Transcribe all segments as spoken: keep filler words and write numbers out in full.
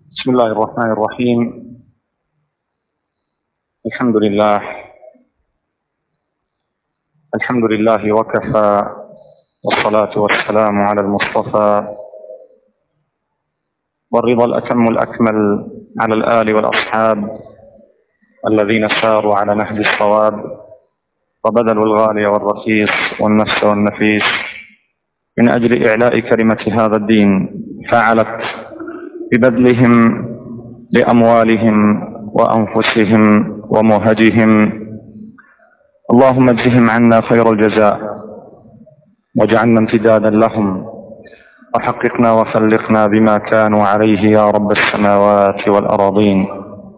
بسم الله الرحمن الرحيم. الحمد لله الحمد لله وكفى، والصلاة والسلام على المصطفى، والرضا الأتم الأكمل على الآل والأصحاب الذين ساروا على نهج الصواب وبذلوا الغالي والرخيص والنفس والنفيس من أجل إعلاء كلمة هذا الدين، فعلت ببذلهم لأموالهم وأنفسهم ومهجهم. اللهم اجزهم عنا خير الجزاء، واجعلنا امتدادا لهم، وحققنا وخلقنا بما كانوا عليه يا رب السماوات والأراضين.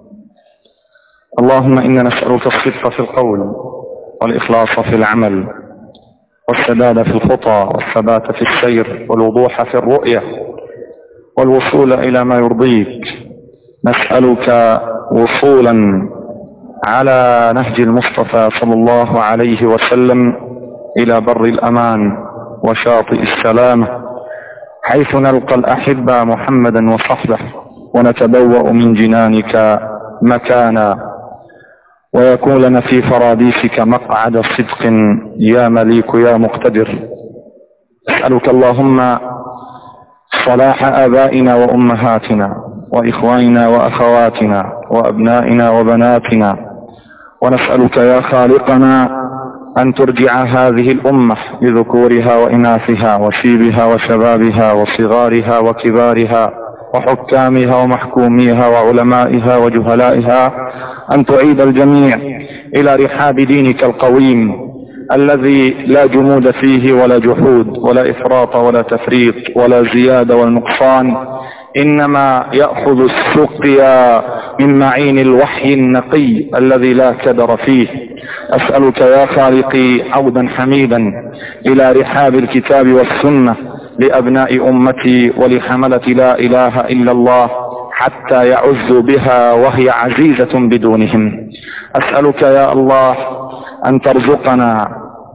اللهم إنا نسألك الصدق في القول، والإخلاص في العمل، والسداد في الخطى، والثبات في السير، والوضوح في الرؤية، والوصول إلى ما يرضيك. نسألك وصولا على نهج المصطفى صلى الله عليه وسلم إلى بر الأمان وشاطئ السلامة، حيث نلقى الأحبة محمدا وصحبه ونتبوأ من جنانك مكانا، ويكون لنا في فراديسك مقعد صدق يا مليك يا مقتدر. أسألك اللهم صلاح آبائنا وأمهاتنا وإخواننا وأخواتنا وأبنائنا وبناتنا، ونسألك يا خالقنا أن ترجع هذه الأمة بذكورها وإناثها وشيبها وشبابها وصغارها وكبارها وحكامها ومحكوميها وعلمائها وجهلائها، أن تعيد الجميع إلى رحاب دينك القويم الذي لا جمود فيه ولا جحود ولا إفراط ولا تفريط ولا زيادة ولا نقصان، إنما يأخذ السقيا من معين الوحي النقي الذي لا كدر فيه. أسألك يا خالقي عودا حميدا إلى رحاب الكتاب والسنة لأبناء أمتي ولحملة لا إله إلا الله حتى يعزوا بها وهي عزيزة بدونهم. أسألك يا الله أن ترزقنا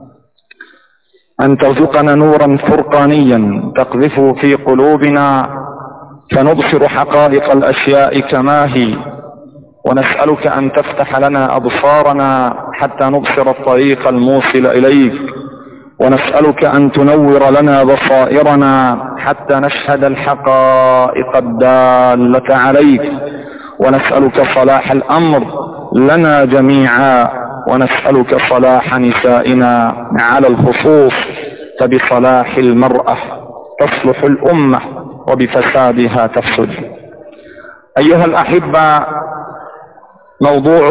أن ترزقنا نورا فرقانيا تقذفه في قلوبنا فنبصر حقائق الأشياء كما هي، ونسألك أن تفتح لنا أبصارنا حتى نبصر الطريق الموصل إليك، ونسألك أن تنور لنا بصائرنا حتى نشهد الحقائق الدالة عليك، ونسألك صلاح الأمر لنا جميعا، ونسألك صلاح نسائنا على الخصوص، فبصلاح المرأة تصلح الأمة وبفسادها تفسد. أيها الأحبة، موضوع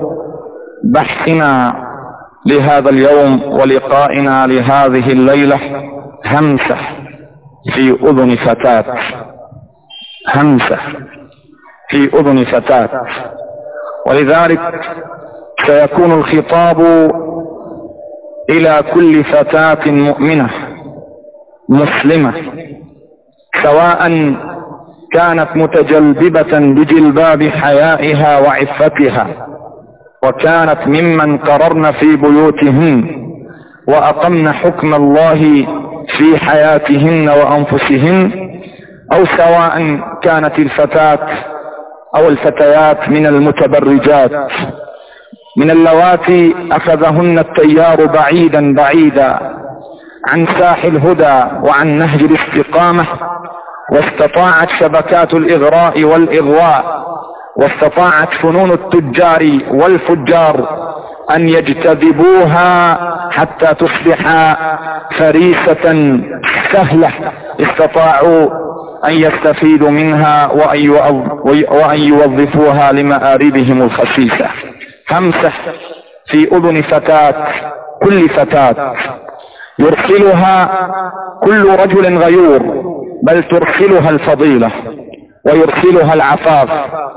بحثنا لهذا اليوم ولقائنا لهذه الليلة همسة في أذن فتاة، همسة في أذن فتاة، ولذلك سيكون الخطاب إلى كل فتاة مؤمنة مسلمة، سواء كانت متجلببة بجلباب حيائها وعفتها وكانت ممن قررن في بيوتهن وأقمن حكم الله في حياتهن وأنفسهن، أو سواء كانت الفتاة أو الفتيات من المتبرجات، من اللواتي أخذهن التيار بعيدا بعيدا عن ساح الهدى وعن نهج الاستقامة، واستطاعت شبكات الإغراء والإغواء واستطاعت فنون التجار والفجار أن يجتذبوها حتى تصبح فريسة سهلة استطاعوا أن يستفيدوا منها وأن يوظفوها لمآربهم الخسيسة. همسة في أذن فتاة، كل فتاة يرسلها كل رجل غيور، بل ترسلها الفضيلة ويرسلها العفاف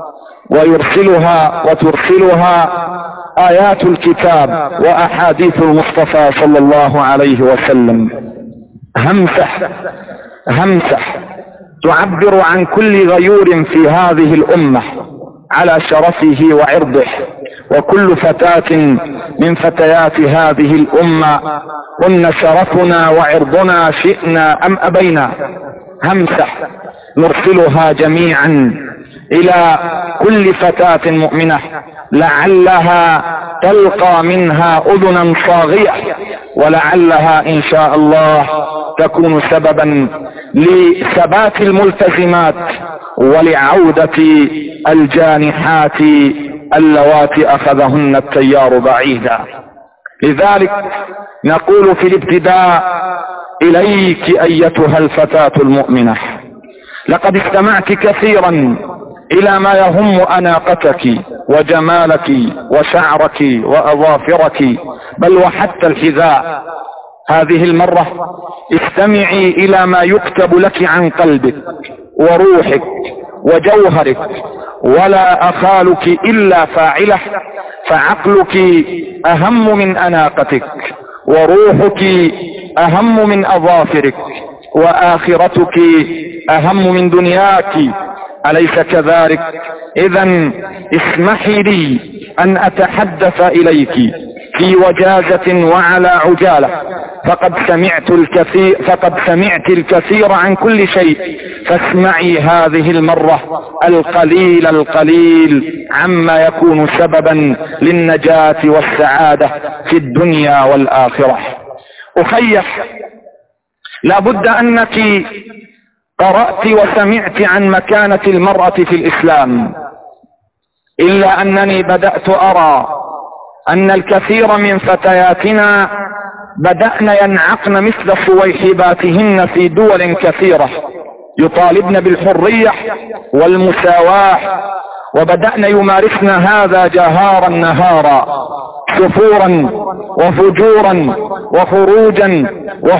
ويرسلها وترسلها آيات الكتاب وأحاديث المصطفى صلى الله عليه وسلم. همسة همسة تعبر عن كل غيور في هذه الأمة على شرفه وعرضه، وكل فتاة من فتيات هذه الأمة هن شرفنا وعرضنا شئنا أم أبينا. همسة نرسلها جميعا إلى كل فتاة مؤمنة لعلها تلقى منها أذنا صاغية، ولعلها إن شاء الله تكون سببا لثبات الملتزمات ولعودة الجانحات اللواتي أخذهن التيار بعيدا. لذلك نقول في الابتداء: إليك أيتها الفتاة المؤمنة، لقد استمعت كثيرا إلى ما يهم أناقتك وجمالك وشعرك وأظافرك بل وحتى الحذاء. هذه المرة استمعي إلى ما يكتب لك عن قلبك وروحك وجوهرك، ولا أخالك إلا فاعلة، فعقلك أهم من أناقتك، وروحك أهم من أظافرك، وآخرتك أهم من دنياك، أليس كذلك؟ إذن اسمحي لي أن أتحدث إليك في وجازة وعلى عجالة، فقد سمعت الكثير فقد سمعت الكثير عن كل شيء، فاسمعي هذه المرة القليل القليل عما يكون سببا للنجاة والسعادة في الدنيا والآخرة. أخيح، لابد أنك قرأت وسمعت عن مكانة المرأة في الإسلام، إلا أنني بدأت أرى أن الكثير من فتياتنا بدأن ينعقن مثل صويحباتهن في دول كثيرة، يطالبن بالحرية والمساواة، وبدأن يمارسن هذا جهارا نهارا، سفورا وفجورا وخروجا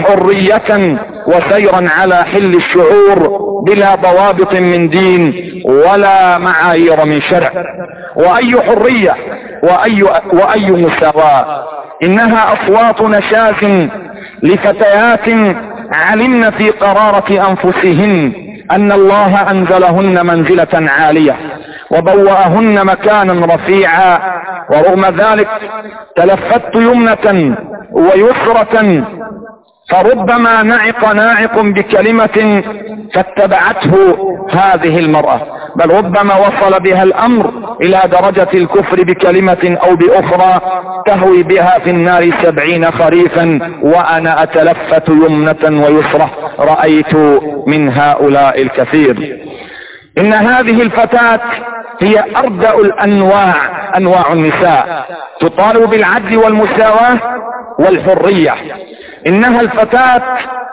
وحرية وسيرا على حل الشعور بلا ضوابط من دين ولا معايير من شرع. وأي حرية وأي, وأي مساواة؟ إنها أصوات نشاز لفتيات علمن في قرارة أنفسهن أن الله أنزلهن منزلة عالية وبوأهن مكانا رفيعا، ورغم ذلك تلفت يمنة ويسرة، فربما نعق ناعق بكلمة فاتبعته هذه المرأة، بل ربما وصل بها الأمر إلى درجة الكفر بكلمة أو بأخرى تهوي بها في النار سبعين خريفا، وأنا أتلفت يمنة ويسرة رأيت من هؤلاء الكثير. إن هذه الفتاة هي أردأ الأنواع، أنواع النساء، تطالب بالعدل والمساواة والحرية. إنها الفتاة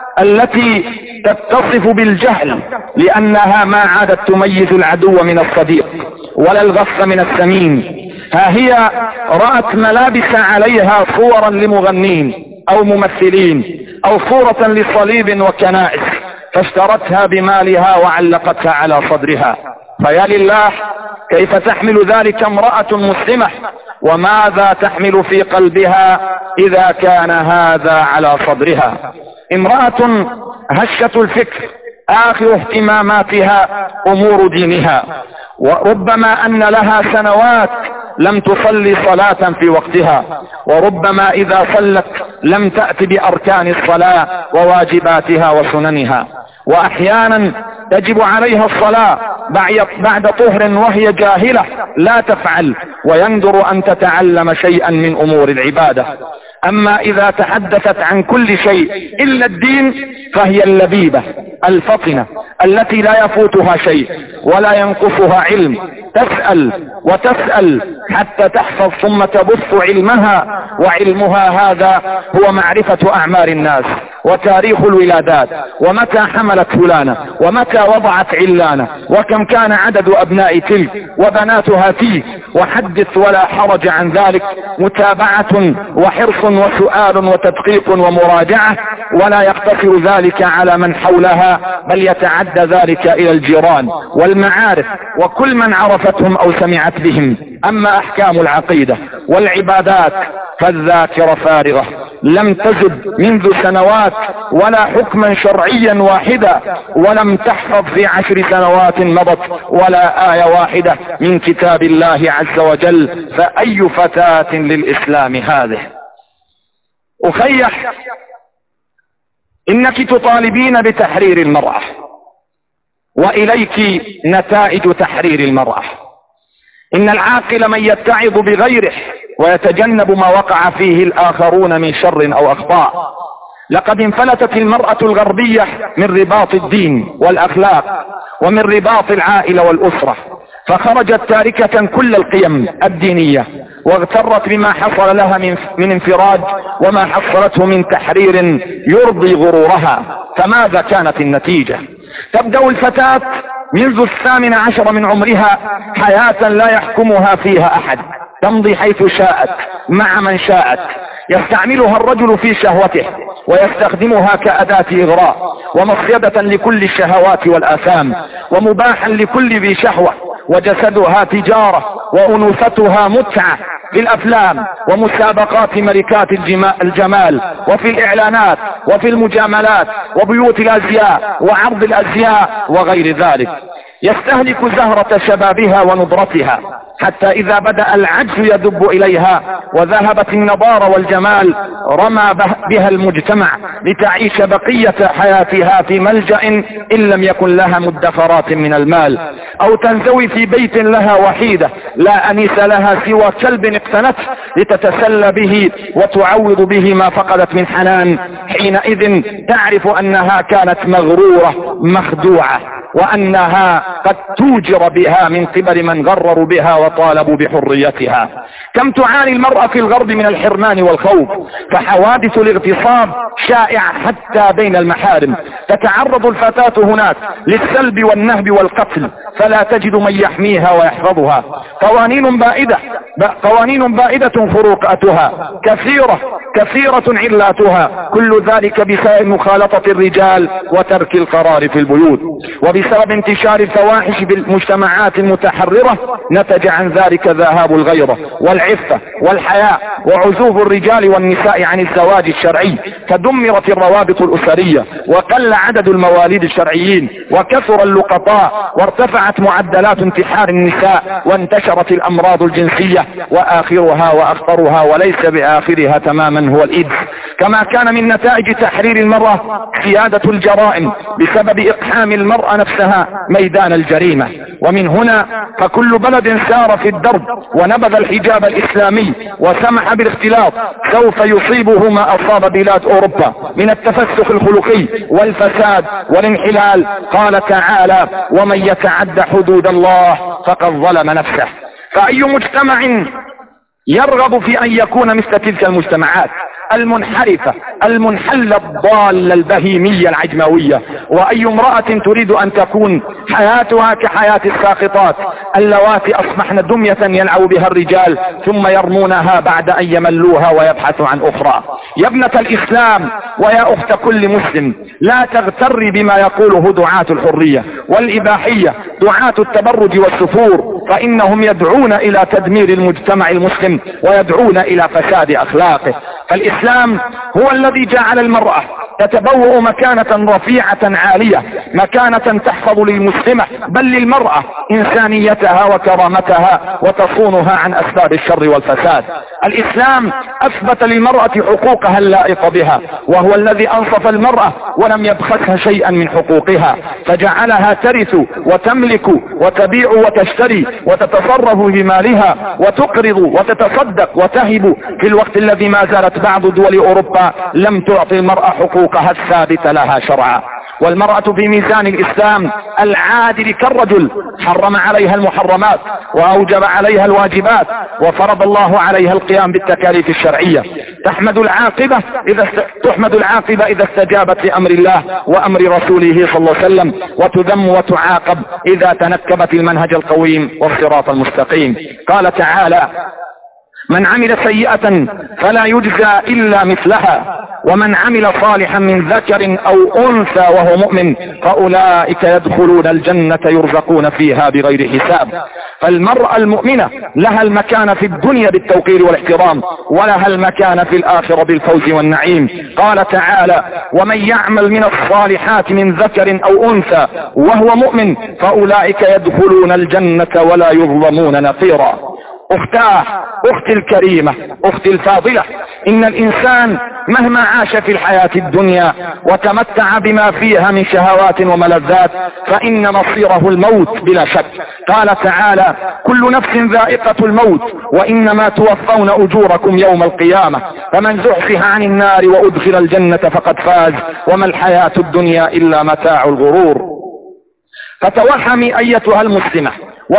التي تتصف بالجهل لأنها ما عادت تميز العدو من الصديق ولا الغص من السمين. ها هي رأت ملابس عليها صورا لمغنين أو ممثلين أو صورة لصليب وكنائس، فاشترتها بمالها وعلقتها على صدرها. فيا لله، كيف تحمل ذلك امرأة مسلمة؟ وماذا تحمل في قلبها إذا كان هذا على صدرها؟ امرأة هشة الفكر آخر اهتماماتها أمور دينها، وربما أن لها سنوات لم تصلي صلاة في وقتها، وربما إذا صلت لم تأت بأركان الصلاة وواجباتها وسننها، وأحيانا تجب عليها الصلاة بعد طهر وهي جاهلة لا تفعل، ويندر أن تتعلم شيئا من أمور العبادة. أما إذا تحدثت عن كل شيء إلا الدين فهي اللبيبة الفطنة التي لا يفوتها شيء ولا ينقصها علم، تسأل وتسأل حتى تحفظ ثم تبث علمها، وعلمها هذا هو معرفة أعمار الناس وتاريخ الولادات ومتى حملت فلانة ومتى وضعت علانة وكم كان عدد أبناء تلك وبناتها فيه، وحدث ولا حرج عن ذلك، متابعة وحرص وسؤال وتدقيق ومراجعة، ولا يقتصر ذلك على من حولها بل يتعدى ذلك إلى الجيران والمعارف وكل من عرفتهم أو سمعت بهم. أما أحكام العقيدة والعبادات فالذاكرة فارغة، لم تزد منذ سنوات ولا حكما شرعيا واحدا، ولم تحفظ في عشر سنوات مضت ولا آية واحدة من كتاب الله عز وجل، فأي فتاة للإسلام هذه؟ أخيح، إنك تطالبين بتحرير المرأة، وإليك نتائج تحرير المرأة. إن العاقل من يتعظ بغيره ويتجنب ما وقع فيه الآخرون من شر أو أخطاء. لقد انفلتت المرأة الغربية من رباط الدين والأخلاق ومن رباط العائلة والأسرة، فخرجت تاركة كل القيم الدينية، واغترت بما حصل لها من, من انفراج وما حصلته من تحرير يرضي غرورها. فماذا كانت النتيجة؟ تبدأ الفتاة منذ الثامن عشر من عمرها حياة لا يحكمها فيها أحد، تمضي حيث شاءت مع من شاءت، يستعملها الرجل في شهوته ويستخدمها كأداة إغراء ومصيدة لكل الشهوات والآثام، ومباحا لكل ذي شهوة، وجسدها تجارة وأنوثتها متعة في الأفلام ومسابقات ملكات الجمال وفي الإعلانات وفي المجاملات وبيوت الأزياء وعرض الأزياء وغير ذلك. يستهلك زهرة شبابها ونضرتها حتى إذا بدأ العجز يدب إليها وذهبت النضارة والجمال رمى بها المجتمع لتعيش بقية حياتها في ملجأ إن لم يكن لها مدخرات من المال، أو تنزوي في بيت لها وحيدة لا أنيس لها سوى كلب اقتنته لتتسلى به وتعوض به ما فقدت من حنان. حينئذ تعرف أنها كانت مغرورة مخدوعة، وأنها قد توجر بها من قبل من غرروا بها وطالبوا بحريتها. كم تعاني المرأة في الغرب من الحرمان والخوف، فحوادث الاغتصاب شائعة حتى بين المحارم. تتعرض الفتاة هناك للسلب والنهب والقتل فلا تجد من يحميها ويحفظها. قوانين بائدة قوانين بائدة فروقاتها كثيرة كثيرة علاتها، كل ذلك بسبب مخالطة الرجال وترك القرار في البيوت، وبسبب انتشار الفواحش بالمجتمعات المتحررة نتج عن ذلك ذهاب الغيرة والعفة والحياء وعزوف الرجال والنساء عن الزواج الشرعي، فدمرت الروابط الأسرية وقل عدد المواليد الشرعيين وكثر اللقطاء وارتفعت معدلات انتحار النساء وانتشرت الأمراض الجنسية، وآخرها وأخطرها وليس بآخرها تماما هو الإيدز. كما كان من نتائج تحرير المرأة سيادة الجرائم بسبب إقحام المرأة نفسها ميدان الجريمة. ومن هنا فكل بلد سار في الدرب ونبذ الحجاب الإسلامي وسمح بالاختلاط سوف يصيبه ما أصاب بلاد أوروبا من التفسخ الخلقي والفساد والانحلال. قال تعالى: ومن يتعد حدود الله فقد ظلم نفسه. فأي مجتمع يرغب في أن يكون مثل تلك المجتمعات المنحرفة المنحلة الضالة البهيمية العجموية؟ وأي امرأة تريد أن تكون حياتها كحياة الساقطات اللواتي أصبحن دمية يلعب بها الرجال ثم يرمونها بعد أن يملوها ويبحثوا عن أخرى؟ يا ابنة الإسلام ويا أخت كل مسلم، لا تغتري بما يقوله دعاة الحرية والإباحية، دعاة التبرج والسفور، فإنهم يدعون إلى تدمير المجتمع المسلم ويدعون إلى فساد أخلاقه. فالإسلام هو الذي جعل المرأة تتبوأ مكانة رفيعة عالية، مكانة تحفظ للمسلمة بل للمرأة إنسانيتها وكرامتها وتصونها عن أسباب الشر والفساد. الإسلام أثبت للمرأة حقوقها اللائقة بها، وهو الذي أنصف المرأة ولم يبخسها شيئا من حقوقها، فجعلها ترث وتملك وتبيع وتشتري وتتصرف بمالها وتقرض وتتصدق وتهب، في الوقت الذي ما زالت بعض دول أوروبا لم تعطي المرأة حقوقها الثابتة لها شرعا. والمرأة في ميزان الإسلام العادل كالرجل، حرم عليها المحرمات وأوجب عليها الواجبات وفرض الله عليها القيام بالتكاليف الشرعية. تحمد العاقبة إذا است... تحمد العاقبة إذا استجابت لأمر الله وأمر رسوله صلى الله عليه وسلم، وتذم وتعاقب إذا تنكبت المنهج القويم والصراط المستقيم. قال تعالى: من عمل سيئة فلا يجزى إلا مثلها، ومن عمل صالحا من ذكر أو أنثى وهو مؤمن فأولئك يدخلون الجنة يرزقون فيها بغير حساب. فالمرأة المؤمنة لها المكان في الدنيا بالتوقير والاحترام، ولها المكان في الآخرة بالفوز والنعيم. قال تعالى: ومن يعمل من الصالحات من ذكر أو أنثى وهو مؤمن فأولئك يدخلون الجنة ولا يظلمون نقيرا. أختاه، أختي الكريمة، أختي الفاضلة، إن الإنسان مهما عاش في الحياة الدنيا وتمتع بما فيها من شهوات وملذات فإن مصيره الموت بلا شك. قال تعالى: كل نفس ذائقة الموت وإنما توفون أجوركم يوم القيامة، فمن زحزح عن النار وأدخل الجنة فقد فاز، وما الحياة الدنيا إلا متاع الغرور. فتوهمي أيتها المسلمة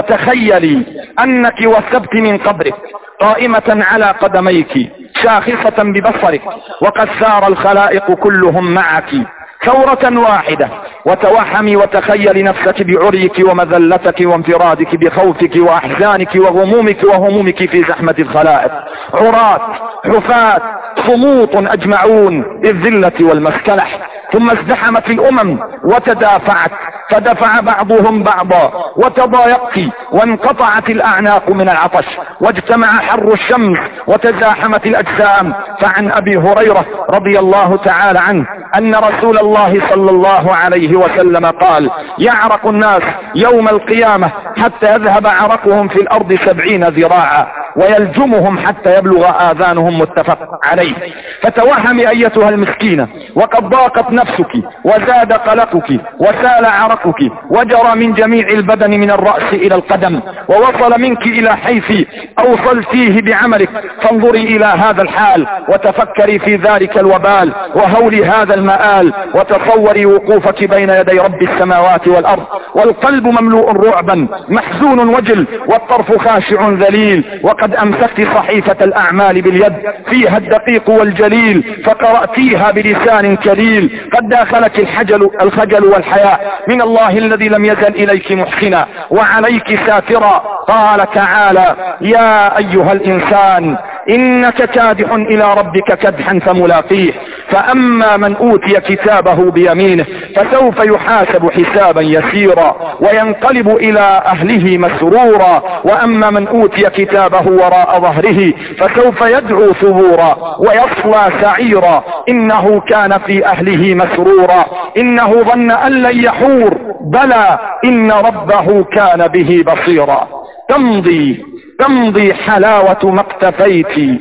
وتخيلي أنك وثبت من قبرك قائمة على قدميك شاخصة ببصرك، وقد سار الخلائق كلهم معك ثورة واحدة. وتوهمي وتخيلي نفسك بعريك ومذلتك وانفرادك بخوفك وأحزانك وغمومك وهمومك في زحمة الخلائق، عراة حفاة صموط أجمعون بالذلة والمسكنة. ثم ازدحمت الأمم وتدافعت، فدفع بعضهم بعضا وتضايقت وانقطعت الأعناق من العطش، واجتمع حر الشمس وتزاحمت الأجسام. فعن أبي هريرة رضي الله تعالى عنه أن رسول الله صلى الله عليه وسلم قال: يعرق الناس يوم القيامة حتى يذهب عرقهم في الأرض سبعين ذراعا ويلجمهم حتى يبلغ آذانهم، متفق عليه. فتوهمي أيتها المسكينة وقد ضاقت نفسك وزاد قلقك وسال عرقك وجرى من جميع البدن من الرأس إلى القدم ووصل منك إلى حيث أوصلتيه بعملك، فانظري إلى هذا الحال وتفكري في ذلك الوبال وهول هذا المآل، وتصوري وقوفك بين يدي رب السماوات والأرض والقلب مملوء رعبا محزون وجل والطرف خاشع ذليل، وقد أمسكت صحيفة الأعمال باليد فيها الدقيق والجليل فقرأتيها بلسان كليل، قد داخلك الحجل الخجل والحياء من الله الذي لم يزل إليك محسنا وعليك ساترا. قال تعالى: يا أيها الإنسان إنك كادح إلى ربك كدحا فملاقيه، فأما من أوتي كتابه بيمينه فسوف يحاسب حسابا يسيرا وينقلب إلى أهله مسرورا، وأما من أوتي كتابه وراء ظهره فسوف يدعو ثبورا ويصلى سعيرا إنه كان في أهله مسرورا إنه ظن أن لن يحور بلى إن ربه كان به بصيرا. تمضي تمضي حلاوة ما اقتفيت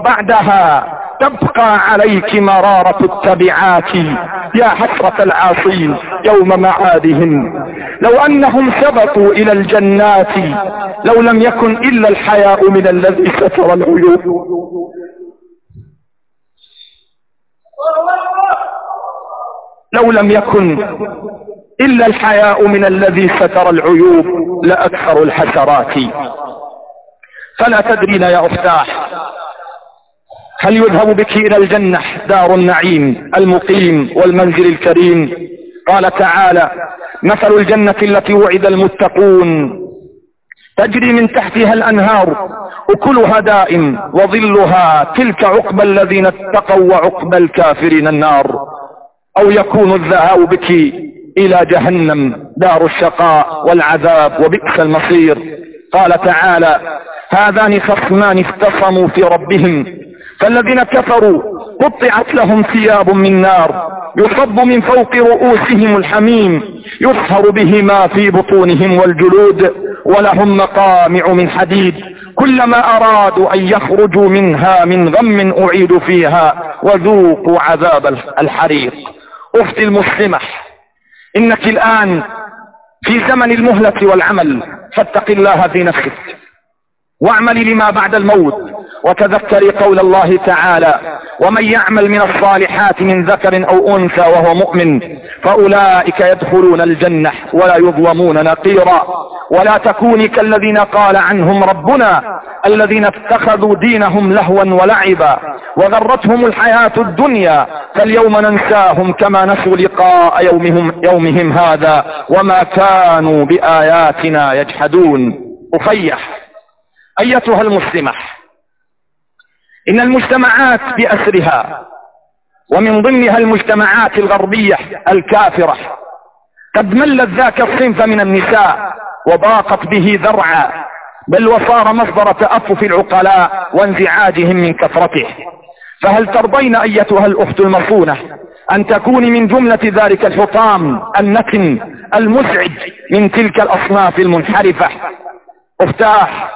وبعدها تبقى عليك مرارة التبعات، يا حسرة العاصين يوم معادهم لو أنهم سبقوا إلى الجنات، لو لم يكن إلا الحياء من الذي ستر العيوب. لو لم يكن إلا الحياء من الذي ستر العيوب لأكثر الحسرات. فلا تدرين يا أختاه هل يذهب بك إلى الجنة دار النعيم المقيم والمنزل الكريم؟ قال تعالى: مثل الجنة التي وعد المتقون تجري من تحتها الأنهار أكلها دائم وظلها، تلك عقبى الذين اتقوا وعقبى الكافرين النار. أو يكون الذهاب بك إلى جهنم دار الشقاء والعذاب وبئس المصير. قال تعالى: هذان خصمان اختصموا في ربهم فالذين كفروا قطعت لهم ثياب من نار يصب من فوق رؤوسهم الحميم يصهر به ما في بطونهم والجلود ولهم مقامع من حديد كلما أرادوا أن يخرجوا منها من غم أعيدوا فيها وذوقوا عذاب الحريق. أختي المسلمة، إنك الآن في زمن المهلة والعمل، فاتق الله في نفسك واعملي لما بعد الموت، وتذكري قول الله تعالى: ومن يعمل من الصالحات من ذكر أو أنثى وهو مؤمن فأولئك يدخلون الجنة ولا يظلمون نقيرا. ولا تكوني كالذين قال عنهم ربنا الذين اتخذوا دينهم لهوا ولعبا وغرتهم الحياة الدنيا فاليوم ننساهم كما نسوا لقاء يومهم, يومهم هذا وما كانوا بآياتنا يجحدون. أخيح أيتها المسلمة، إن المجتمعات بأسرها ومن ضمنها المجتمعات الغربية الكافرة قد ملت ذاك الصنف من النساء وضاقت به ذرعا، بل وصار مصدر تأفف العقلاء وانزعاجهم من كثرته. فهل ترضين أيتها الأخت المصونة أن تكوني من جملة ذلك الحطام النتن المزعج من تلك الأصناف المنحرفة؟ افتاح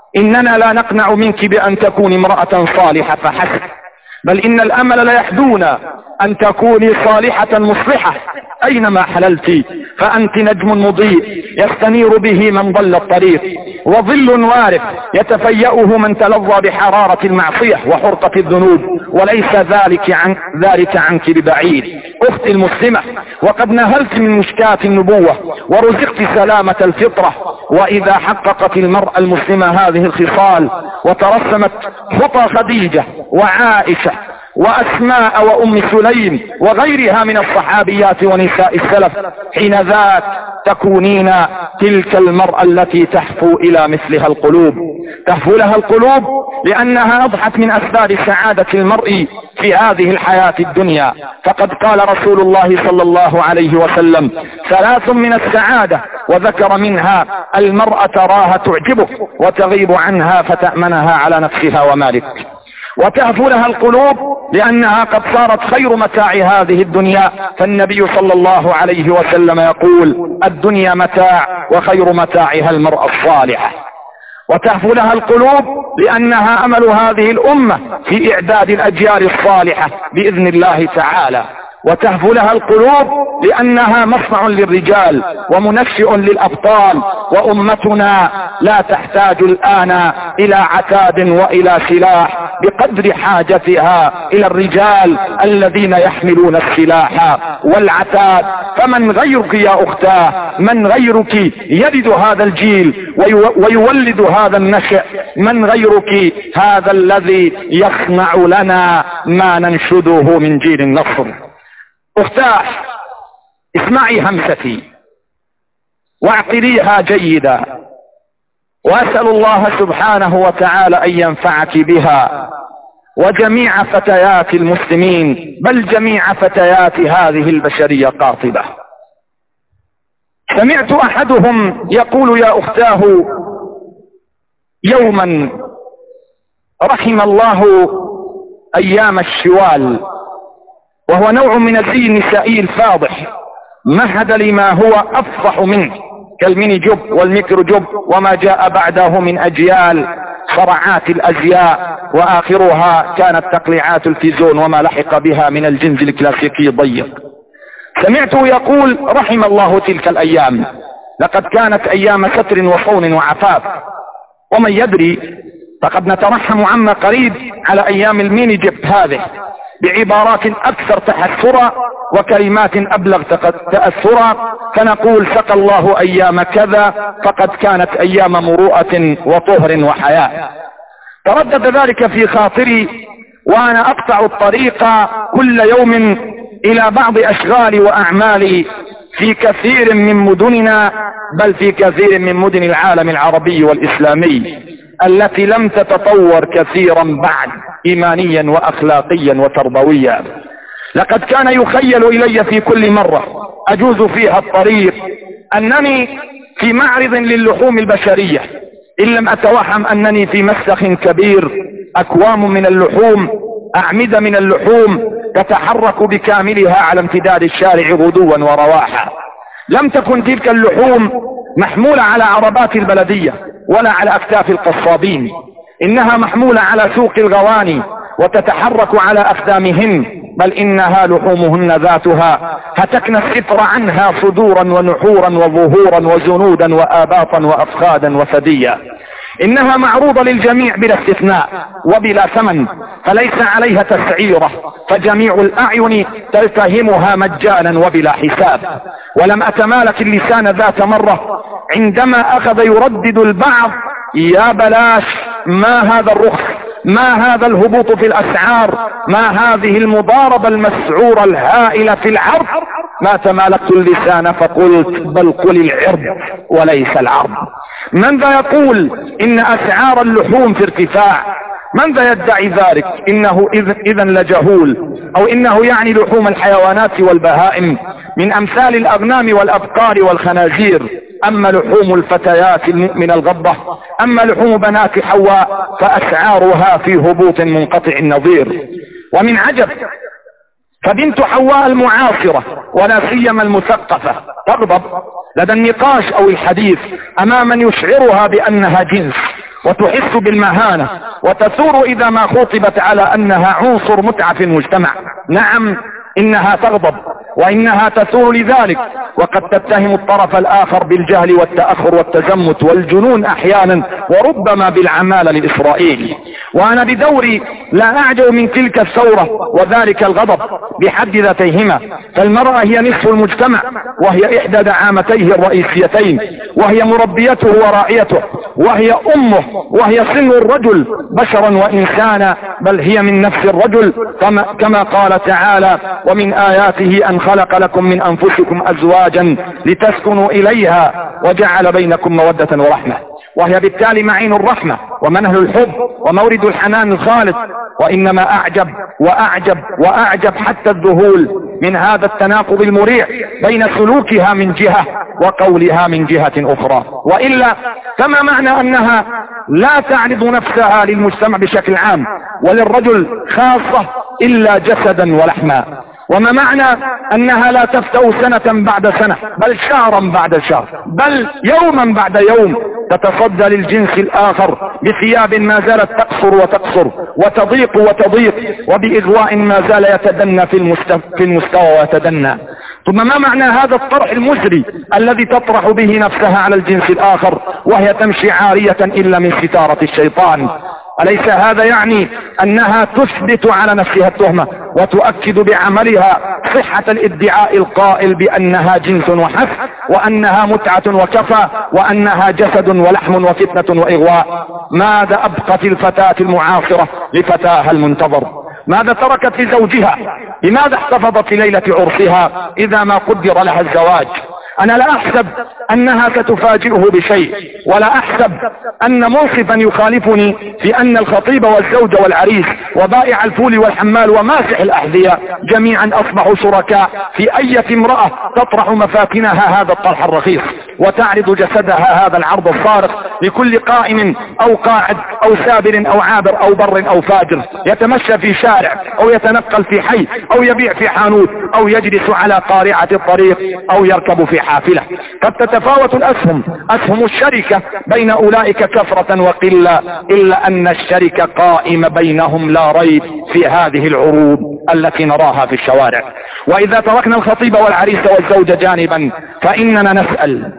إننا لا نقنع منك بأن تكوني امرأة صالحة فحسب، بل إن الأمل لا يحدونا أن تكوني صالحة مصلحة أينما حللت، فأنت نجم مضيء يستنير به من ضل الطريق، وظل وارف يتفيأه من تلظى بحرارة المعصية وحرقة الذنوب، وليس ذلك عن ذلك عنك ببعيد. أختي المسلمة، وقد نهلت من مشكاة النبوة ورزقت سلامة الفطرة، وإذا حققت المرأة المسلمة هذه الخصال وترسمت خطى خديجة وعائشة وأسماء وأم سليم وغيرها من الصحابيات ونساء السلف، حين ذاك تكونين تلك المرأة التي تهفو إلى مثلها القلوب. تهفو لها القلوب لأنها أضحت من أسباب سعادة المرء في هذه الحياة الدنيا، فقد قال رسول الله صلى الله عليه وسلم: ثلاث من السعادة، وذكر منها المرأة تراها تعجبك وتغيب عنها فتأمنها على نفسها ومالك. وتهفو لها القلوب لأنها قد صارت خير متاع هذه الدنيا، فالنبي صلى الله عليه وسلم يقول: الدنيا متاع وخير متاعها المرأة الصالحة. وتهفو لها القلوب لأنها أمل هذه الأمة في إعداد الأجيال الصالحة بإذن الله تعالى. وتهفو لها القلوب لأنها مصنع للرجال ومنشئ للأبطال، وأمتنا لا تحتاج الآن إلى عتاد وإلى سلاح بقدر حاجتها إلى الرجال الذين يحملون السلاح والعتاد. فمن غيرك يا أختاه، من غيرك يلد هذا الجيل ويولد هذا النشأ؟ من غيرك هذا الذي يصنع لنا ما ننشده من جيل النصر؟ أختاه، اسمعي همستي واعقليها جيدا، وأسأل الله سبحانه وتعالى أن ينفعك بها وجميع فتيات المسلمين، بل جميع فتيات هذه البشرية قاطبة. سمعت أحدهم يقول: يا أختاه، يوما رحم الله أيام الشوال، وهو نوع من الزي النسائي الفاضح مهد لما هو أفضح منه كالميني جوب والميكرو جوب وما جاء بعده من أجيال صرعات الأزياء، وآخرها كانت تقليعات التلفزيون وما لحق بها من الجنس الكلاسيكي الضيق. سمعته يقول: رحم الله تلك الأيام، لقد كانت أيام ستر وصون وعفاف. ومن يدري، فقد نترحم عما قريب على أيام الميني جيب هذه بعبارات أكثر تحسرا وكلمات أبلغ تأثرا، فنقول: سقى الله أيام كذا، فقد كانت أيام مروءة وطهر وحياء. تردد ذلك في خاطري وأنا أقطع الطريق كل يوم إلى بعض أشغالي وأعمالي في كثير من مدننا، بل في كثير من مدن العالم العربي والإسلامي التي لم تتطور كثيرا بعد إيمانيا وأخلاقيا وتربويا. لقد كان يخيل إلي في كل مرة أجوز فيها الطريق أنني في معرض للحوم البشرية، إن لم أتوهم أنني في مسخ كبير، أكوام من اللحوم، أعمدة من اللحوم تتحرك بكاملها على امتداد الشارع غدوا ورواحا. لم تكن تلك اللحوم محمولة على عربات البلدية ولا على أكتاف القصابين، إنها محمولة على سوق الغواني وتتحرك على أقدامهن، بل إنها لحومهن ذاتها هتكنا الستر عنها صدورا ونحورا وظهورا وزنودا وآباطا وأفخادا وثديا. إنها معروضة للجميع بلا استثناء وبلا ثمن، فليس عليها تسعيرة، فجميع الأعين تلتهمها مجانا وبلا حساب. ولم أتمالك اللسان ذات مرة عندما أخذ يردد البعض: يا بلاش، ما هذا الرخص، ما هذا الهبوط في الأسعار، ما هذه المضاربة المسعورة الهائلة في العرض. ما تمالكت اللسان فقلت: بل قل العرض وليس العرض. من ذا يقول إن أسعار اللحوم في ارتفاع؟ من ذا يدعي ذلك؟ إنه إذن لجهول، أو إنه يعني لحوم الحيوانات والبهائم من أمثال الأغنام والأبقار والخنازير. أما لحوم الفتيات المؤمنة الغضة، أما لحوم بنات حواء، فأسعارها في هبوط منقطع النظير. ومن عجب، فبنت حواء المعاصرة ولا سيما المثقفة تغضب لدى النقاش أو الحديث أمام من يشعرها بأنها جنس وتحس بالمهانة وتثور إذا ما خطبت على أنها عنصر متعة في المجتمع. نعم إنها تغضب وإنها تثور لذلك، وقد تتهم الطرف الآخر بالجهل والتأخر والتزمت والجنون أحيانا، وربما بالعمالة الإسرائيلي. وأنا بدوري لا أعجب من تلك الثورة وذلك الغضب بحد ذاتيهما، فالمرأة هي نصف المجتمع، وهي إحدى دعامتيه الرئيسيتين، وهي مربيته وراعيته، وهي أمه، وهي سن الرجل بشرا وإنسانا، بل هي من نفس الرجل، كما, كما قال تعالى: ومن آياته أن خلق لكم من أنفسكم أزواجا لتسكنوا إليها وجعل بينكم مودة ورحمة. وهي بالتالي معين الرحمة ومنهل الحب ومورد الحنان الخالص. وإنما أعجب وأعجب وأعجب حتى الذهول من هذا التناقض المريع بين سلوكها من جهة وقولها من جهة أخرى. وإلا فما معنى أنها لا تعرض نفسها للمجتمع بشكل عام وللرجل خاصة إلا جسدا ولحما؟ وما معنى أنها لا تفتأ سنة بعد سنة، بل شهرا بعد شهر، بل يوما بعد يوم تتصدى للجنس الآخر بثياب ما زالت تقصر وتقصر وتضيق وتضيق، وبإغواء ما زال يتدنى في المستوى, في المستوى ويتدنى. ثم ما معنى هذا الطرح المزري الذي تطرح به نفسها على الجنس الآخر وهي تمشي عارية إلا من ستارة الشيطان؟ أليس هذا يعني أنها تثبت على نفسها التهمة وتؤكد بعملها صحة الادعاء القائل بأنها جنس وحسب، وأنها متعة وكفى، وأنها جسد ولحم وفتنة وإغواء؟ ماذا أبقت الفتاة المعاصرة لفتاها المنتظر؟ ماذا تركت لزوجها؟ لماذا احتفظت ليلة عرسها إذا ما قدر لها الزواج؟ أنا لا أحسب أنها ستفاجئه بشيء، ولا أحسب أن منصفا يخالفني في أن الخطيب والزوج والعريس وبائع الفول والحمال وماسح الأحذية جميعا أصبحوا شركاء في أي امرأة تطرح مفاتنها هذا الطرح الرخيص وتعرض جسدها هذا العرض الصارخ لكل قائم أو قاعد أو سابر أو عابر أو بر أو فاجر يتمشى في شارع أو يتنقل في حي أو يبيع في حانوت أو يجلس على قارعة الطريق أو يركب في حافلة. قد تتفاوت الأسهم أسهم الشركة بين أولئك كثرة وقلة، إلا أن الشركة قائمة بينهم لا ريب في هذه العروض التي نراها في الشوارع. وإذا تركنا الخطيب والعريس والزوج جانبا فإننا نسأل: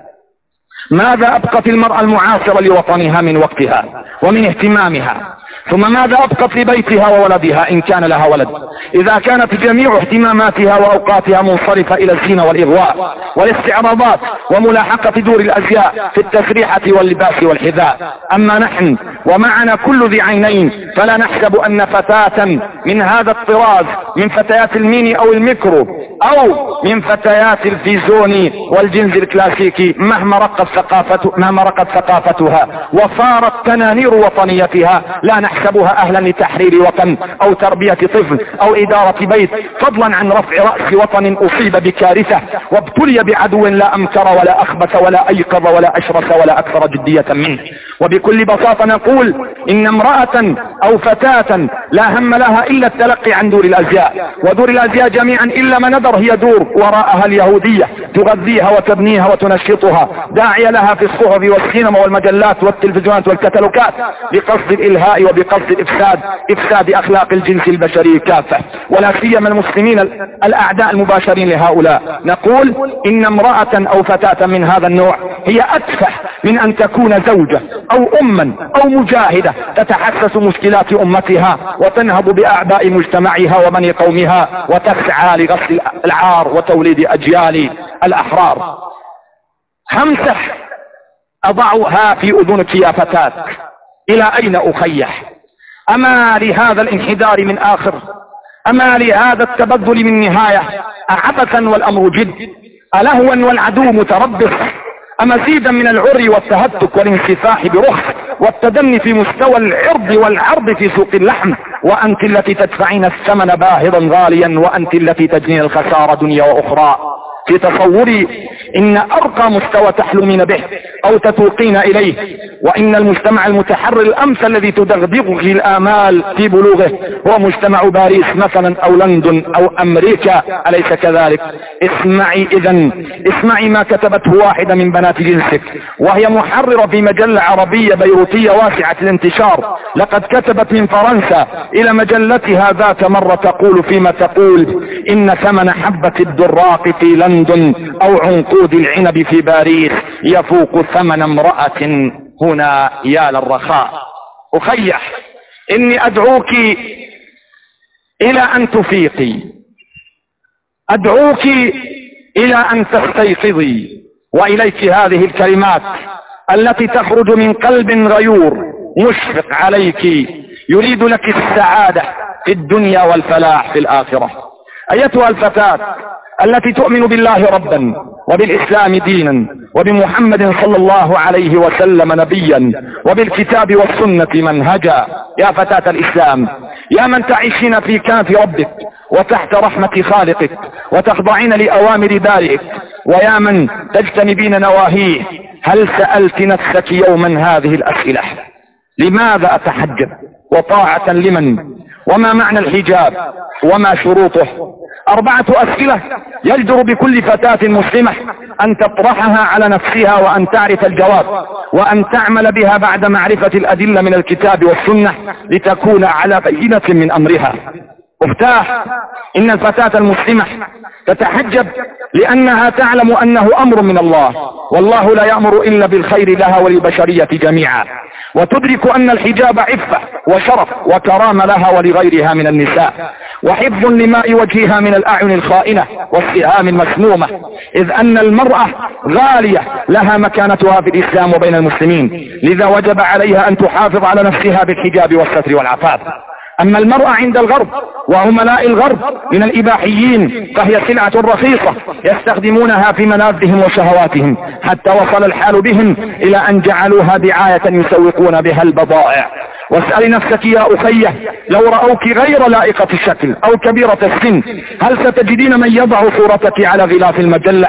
ماذا أبقت المرأة المعاصرة لوطنها من وقتها ومن اهتمامها؟ ثم ماذا أبقت لبيتها وولدها إن كان لها ولد، إذا كانت جميع اهتماماتها وأوقاتها منصرفة إلى الزينة والإغواء والاستعراضات وملاحقة دور الأزياء في التسريحة واللباس والحذاء؟ أما نحن ومعنا كل ذي عينين فلا نحسب أن فتاة من هذا الطراز من فتيات الميني أو الميكرو أو من فتيات الفيزوني والجنس الكلاسيكي مهما رقت ثقافته مهما رقت ثقافتها وصارت تنانير وطنيتها لا نحسبها أهلا لتحرير وطن أو تربية طفل أو إدارة بيت، فضلا عن رفع رأس وطن أصيب بكارثة وابتلي بعدو لا أمكر ولا أخبث ولا أيقظ ولا أشرس ولا أكثر جدية منه. وبكل بساطة نقول إن امرأة أو فتاة لا هم لها إلا التلقي عن دور الأزياء، ودور الأزياء جميعا إلا ما ندر هي دور وراءها اليهودية تغذيها وتبنيها وتنشطها، داعية لها في الصحف والسينما والمجلات والتلفزيونات والكتالوجات بقصد الإلهاء وبقصد الإفساد إفساد أخلاق الجنس البشري كافة، ولا سيما المسلمين الأعداء المباشرين لهؤلاء. نقول إن امرأة أو فتاة من هذا النوع هي أتفه من أن تكون زوجة أو أما أو مجاهدة تتحسس مشكلات أمتها وتنهض بأعباء مجتمعها وبني قومها وتسعى لغسل العار وتوليد أجيال الأحرار. همسح أضعها في أذنك يا فتاة، إلى أين أخيح؟ أما لهذا الانحدار من آخر؟ أما لهذا التبذل من نهاية؟ أعبثا والأمر جد؟ ألهوا والعدو متربص؟ أمزيدا من العري والتهتك والانسفاح برخص والتدني في مستوى العرض والعرض في سوق اللحم؟ وأنت التي تدفعين الثمن باهظا غاليا، وأنت التي تجنين الخسارة دنيا وأخرى. في تصوري إن أرقى مستوى تحلمين به أو تتوقين إليه وإن المجتمع المتحرر الأمثل الذي تدغدغه الآمال في بلوغه هو مجتمع باريس مثلا أو لندن أو أمريكا، أليس كذلك؟ اسمعي إذن، اسمعي ما كتبته واحدة من بنات جنسك وهي محررة في مجلة عربية بيروتية واسعة الانتشار، لقد كتبت من فرنسا إلى مجلتها ذات مرة تقول فيما تقول: إن ثمن حبة الدراق في لندن أو عنقود العنب في باريس يفوق ثمن امرأة هنا يا للرخاء. أخيح، إني أدعوك إلى أن تفيقي، أدعوك إلى أن تستيقظي، وإليك هذه الكلمات التي تخرج من قلب غيور مشفق عليك يريد لك السعادة في الدنيا والفلاح في الآخرة. أيتها الفتاة التي تؤمن بالله ربا وبالإسلام دينا وبمحمد صلى الله عليه وسلم نبيا وبالكتاب والسنة منهجا، يا فتاة الإسلام، يا من تعيشين في كنف ربك وتحت رحمة خالقك وتخضعين لأوامر بارئك، ويا من تجتنبين نواهيه، هل سألت نفسك يوما هذه الأسئلة؟ لماذا أتحجب؟ وطاعة لمن؟ وما معنى الحجاب؟ وما شروطه؟ أربعة أسئلة يجدر بكل فتاة مسلمة أن تطرحها على نفسها وأن تعرف الجواب وأن تعمل بها بعد معرفة الأدلة من الكتاب والسنة لتكون على بينة من أمرها. افتاه، إن الفتاة المسلمة تتحجب لأنها تعلم أنه أمر من الله، والله لا يأمر إلا بالخير لها وللبشرية جميعا، وتدرك أن الحجاب عفة وشرف وكرامة لها ولغيرها من النساء، وحفظ لماء وجهها من الأعين الخائنة والسهام المسمومة، إذ أن المرأة غالية لها مكانتها في الإسلام وبين المسلمين، لذا وجب عليها أن تحافظ على نفسها بالحجاب والستر والعفاف. أما المرأة عند الغرب وعملاء الغرب من الإباحيين فهي سلعة رخيصة يستخدمونها في ملاذهم وشهواتهم، حتى وصل الحال بهم إلى أن جعلوها دعاية يسوقون بها البضائع. واسأل نفسك يا أخيه، لو رأوك غير لائقة الشكل أو كبيرة السن، هل ستجدين من يضع صورتك على غلاف المجلة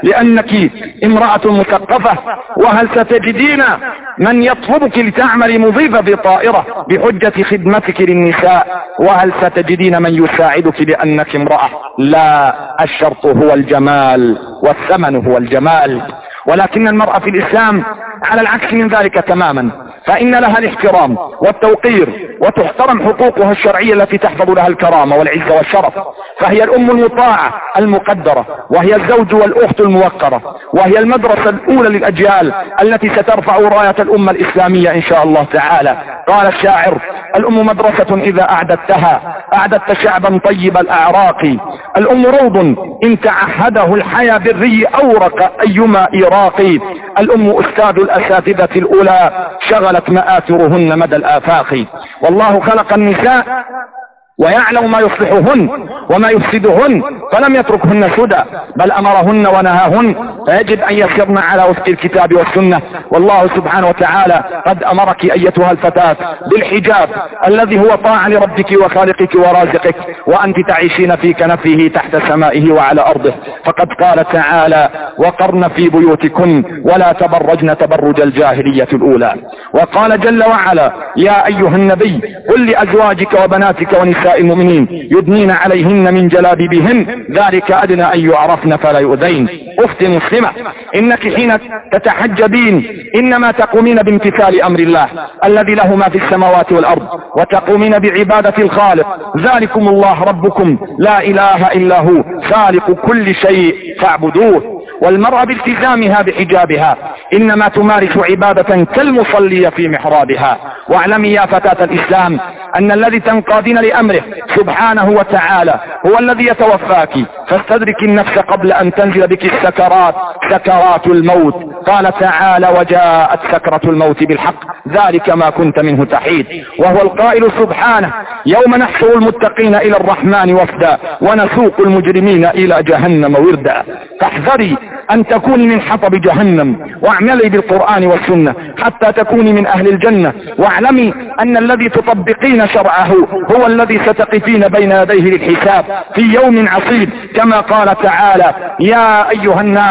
لأنك امرأة مثقفة؟ وهل ستجدين من يطلبك لتعمل مضيفة بطائرة بحجة خدمتك للنساء؟ وهل ستجدين من يساعدك لأنك امرأة؟ لا، الشرط هو الجمال والثمن هو الجمال. ولكن المرأة في الإسلام على العكس من ذلك تماما، فإن لها الاحترام والتوقير وتحترم حقوقها الشرعية التي تحفظ لها الكرامة والعزة والشرف، فهي الأم المطاعة المقدرة، وهي الزوج والأخت الموقرة، وهي المدرسة الأولى للأجيال التي سترفع راية الأمة الإسلامية إن شاء الله تعالى. قال الشاعر: الأم مدرسة إذا أعددتها أعددت شعبا طيب الأعراق، الأم روض إن تعهده الحيا بالري أورق أيما إراقي، الأم أستاذ الأساتذة الأولى شغلت مآثرهن مدى الآفاق. والله خلق النساء ويعلم ما يصلحهن وما يفسدهن، فلم يتركهن سدى بل أمرهن ونهاهن، فيجب أن يسرن على وفق الكتاب والسنة. والله سبحانه وتعالى قد أمرك أيتها الفتاة بالحجاب الذي هو طاعة لربك وخالقك ورازقك، وأنت تعيشين في كنفه تحت سمائه وعلى أرضه، فقد قال تعالى: وقرن في بيوتكن ولا تبرجن تبرج الجاهلية الأولى. وقال جل وعلا: يا أيها النبي قل لأزواجك وبناتك ونساء المؤمنين يدنين عليهن من جلابيبهن ذلك أدنى أن يعرفن فلا يؤذين. أختي المسلمة، إنك حين تتحجبين إنما تقومين بامتثال أمر الله الذي له ما في السماوات والأرض، وتقومين بعبادة الخالق، ذلكم الله ربكم لا إله إلا هو خالق كل شيء فاعبدوه. والمرأة بالتزامها بحجابها إنما تمارس عبادة كالمصلية في محرابها. واعلمي يا فتاة الإسلام أن الذي تنقادين لأمره سبحانه وتعالى هو الذي يتوفاك، فاستدرك النفس قبل أن تنزل بك السكرات، سكرات الموت. قال تعالى: وجاءت سكرة الموت بالحق ذلك ما كنت منه تحيد. وهو القائل سبحانه: يوم نحشر المتقين إلى الرحمن وفدا ونسوق المجرمين إلى جهنم وردا. فاحذري أن تكوني من حطب جهنم، واعملي بالقرآن والسنة حتى تكوني من أهل الجنة. واعلمي أن الذي تطبقين شرعه هو الذي ستقفين بين يديه للحساب في يوم عصيب، كما قال تعالى: يا أيها الناس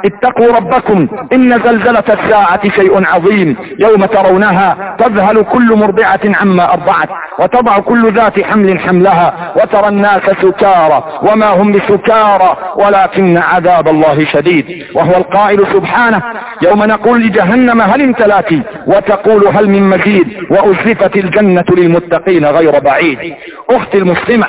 اتقوا ربكم إن زلزلة الساعة شيء عظيم يوم ترونها تذهل كل مرضعة عما أرضعت وتضع كل ذات حمل حملها وترى الناس سكارى وما هم بسكارى ولكن عذاب الله شديد. وهو القائل سبحانه يوم نقول لجهنم هل امتلأت وتقول هل من مزيد وأزلفت الجنة للمتقين غير بعيد. أختي المسلمة،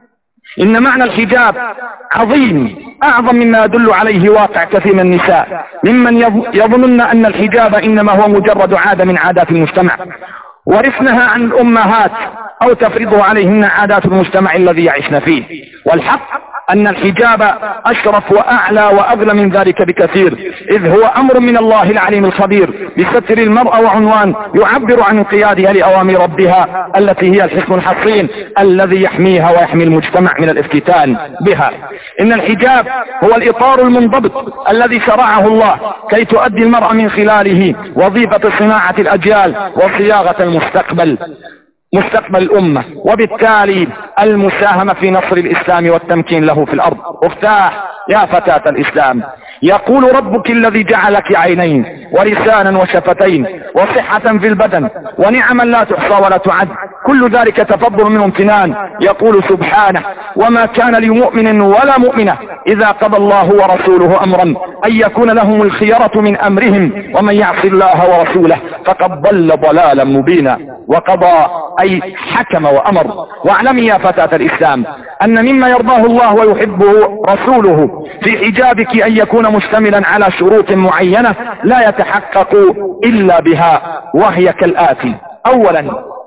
إن معنى الحجاب عظيم أعظم مما يدل عليه واقع كثير من النساء ممن يظنن أن الحجاب إنما هو مجرد عادة من عادات المجتمع ورثناها عن الأمهات أو تفرضه عليهن عادات المجتمع الذي يعيشن فيه. والحق أن الحجاب أشرف وأعلى وأغلى من ذلك بكثير، إذ هو أمر من الله العليم الخبير بستر المرأة وعنوان يعبر عن انقيادها لأوامر ربها التي هي الحصن الحصين الذي يحميها ويحمي المجتمع من الافتتان بها. إن الحجاب هو الإطار المنضبط الذي شرعه الله كي تؤدي المرأة من خلاله وظيفة صناعة الأجيال وصياغة المستقبل مستقبل الأمة، وبالتالي المساهمة في نصر الإسلام والتمكين له في الأرض. افتح يا فتاة الإسلام، يقول ربك الذي جعلك عينين ولسانا وشفتين وصحة في البدن ونعما لا تحصى ولا تعد، كل ذلك تفضل منه امتنان. يقول سبحانه وما كان لمؤمن ولا مؤمنة إذا قضى الله ورسوله أمرا أن يكون لهم الخيرة من أمرهم ومن يعص الله ورسوله فقد ضل ضلالا مبينا. وقضى أي حكم وأمر. واعلمي يا فتاة الإسلام أن مما يرضاه الله ويحبه رسوله في حجابك أن يكون مشتملا على شروط معينة لا يتحقق إلا بها، وهي كالآتي: أولا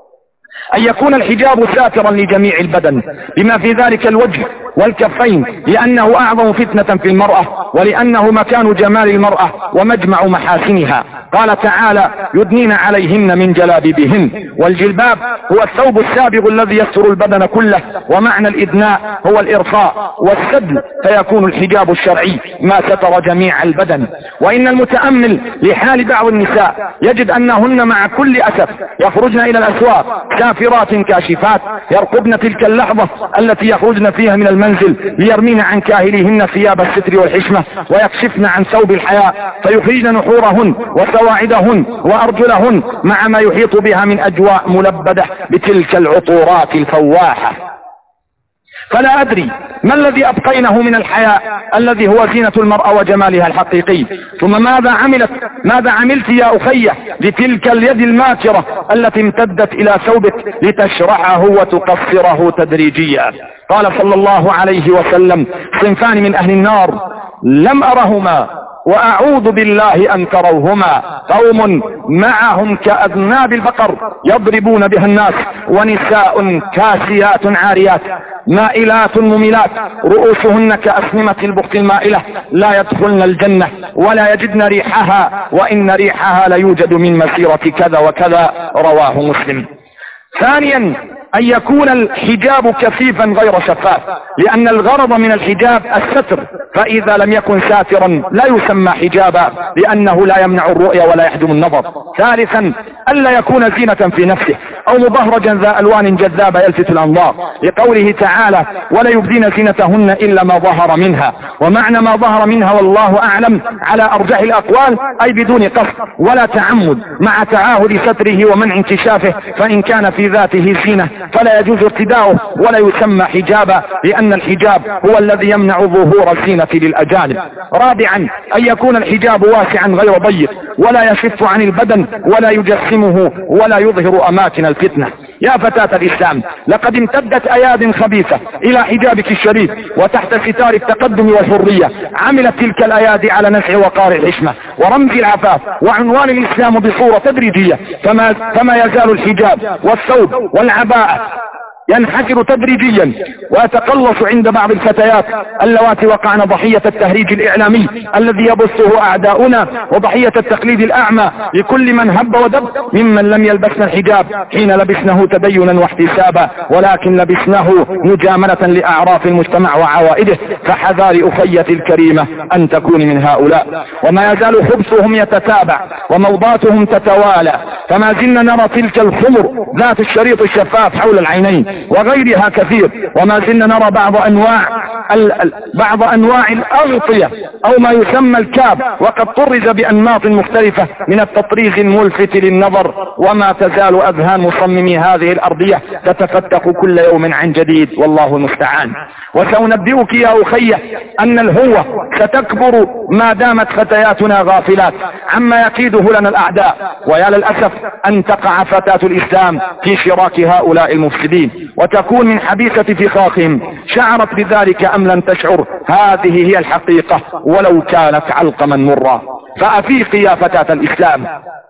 أن يكون الحجاب ساترا لجميع البدن بما في ذلك الوجه والكفين، لأنه أعظم فتنة في المرأة ولأنه مكان جمال المرأة ومجمع محاسنها. قال تعالى: يدنين عليهن من جلابيبهن. والجلباب هو الثوب السابغ الذي يستر البدن كله، ومعنى الإدناء هو الإرخاء والسدل، فيكون الحجاب الشرعي ما ستر جميع البدن. وإن المتأمل لحال بعض النساء يجد أنهن مع كل أسف يخرجن إلى الأسواق سافرات كاشفات يرقبن تلك اللحظة التي يخرجن فيها من المنزل ليرمين عن كاهلهن ثياب الستر والحشمة ويكشفن عن ثوب الحياء فيخرجن نحورهن وسواعدهن وأرجلهن مع ما يحيط بها من أجواء ملبدة بتلك العطورات الفواحة. فلا أدري ما الذي أبقينه من الحياء الذي هو زينة المرأة وجمالها الحقيقي. ثم ماذا عملت ماذا عملت يا أخي لتلك اليد الماكرة التي امتدت إلى ثوبك لتشرحه وتقصره تدريجيا؟ قال صلى الله عليه وسلم: صنفان من أهل النار لم أرهما وأعوذ بالله أن تروهما: قوم معهم كأذناب البقر يضربون بها الناس، ونساء كاسيات عاريات مائلات مميلات رؤوسهن كأسنمة البخت المائلة لا يدخلن الجنة ولا يجدن ريحها وإن ريحها ليوجد من مسيرة كذا وكذا. رواه مسلم. ثانيا أن يكون الحجاب كثيفا غير شفاف، لأن الغرض من الحجاب الستر، فإذا لم يكن ساترا لا يسمى حجابا لأنه لا يمنع الرؤية ولا يحجم النظر. ثالثا ألا يكون زينة في نفسه أو مبهرجا ذا ألوان جذابة يلفت الأنظار، لقوله تعالى: ولا يبدين زينتهن إلا ما ظهر منها. ومعنى ما ظهر منها والله أعلم على أرجح الأقوال أي بدون قصد ولا تعمد، مع تعاهد ستره ومنع انكشافه، فإن كان في ذاته زينة فلا يجوز ارتداؤه ولا يسمى حجابا، لأن الحجاب هو الذي يمنع ظهور الزينة للأجانب. رابعا أن يكون الحجاب واسعا غير ضيق ولا يشف عن البدن ولا يجسمه ولا يظهر أماكن الفتنة. يا فتاة الإسلام، لقد امتدت أياد خبيثة إلى حجابك الشريف وتحت ستار التقدم والحرية عملت تلك الأيادي على نزع وقار الحشمة ورمز العفاف وعنوان الإسلام بصورة تدريجية، فما, فما يزال الحجاب والثوب والعباءة ينحسر تدريجيا ويتقلص عند بعض الفتيات اللواتي وقعن ضحية التهريج الإعلامي الذي يبثه أعداؤنا وضحية التقليد الأعمى لكل من هب ودب ممن لم يلبسن الحجاب حين لبسنه تدينا واحتسابا، ولكن لبسنه مجاملة لأعراف المجتمع وعوائده. فحذاري أخيتي الكريمة أن تكوني من هؤلاء. وما يزال خبثهم يتتابع وموضاتهم تتوالى، فما زلنا نرى تلك الخمر ذات الشريط الشفاف حول العينين وغيرها كثير، وما زلنا نرى بعض أنواع بعض أنواع الأغطية أو ما يسمى الكاب، وقد طرز بأنماط مختلفة من التطريز الملفت للنظر، وما تزال أذهان مصممي هذه الأرضية تتفتق كل يوم عن جديد، والله المستعان. وسأنبئك يا أخي أن الهوة ستكبر ما دامت فتياتنا غافلات عما يكيده لنا الأعداء، ويا للأسف أن تقع فتاة الإسلام في شراك هؤلاء المفسدين وتكون من حبيسة فخاخهم. شعرت بذلك أم لم تشعر؟ هذه هي الحقيقة ولو كانت علقما مرا. فأفيقي يا فتاة الإسلام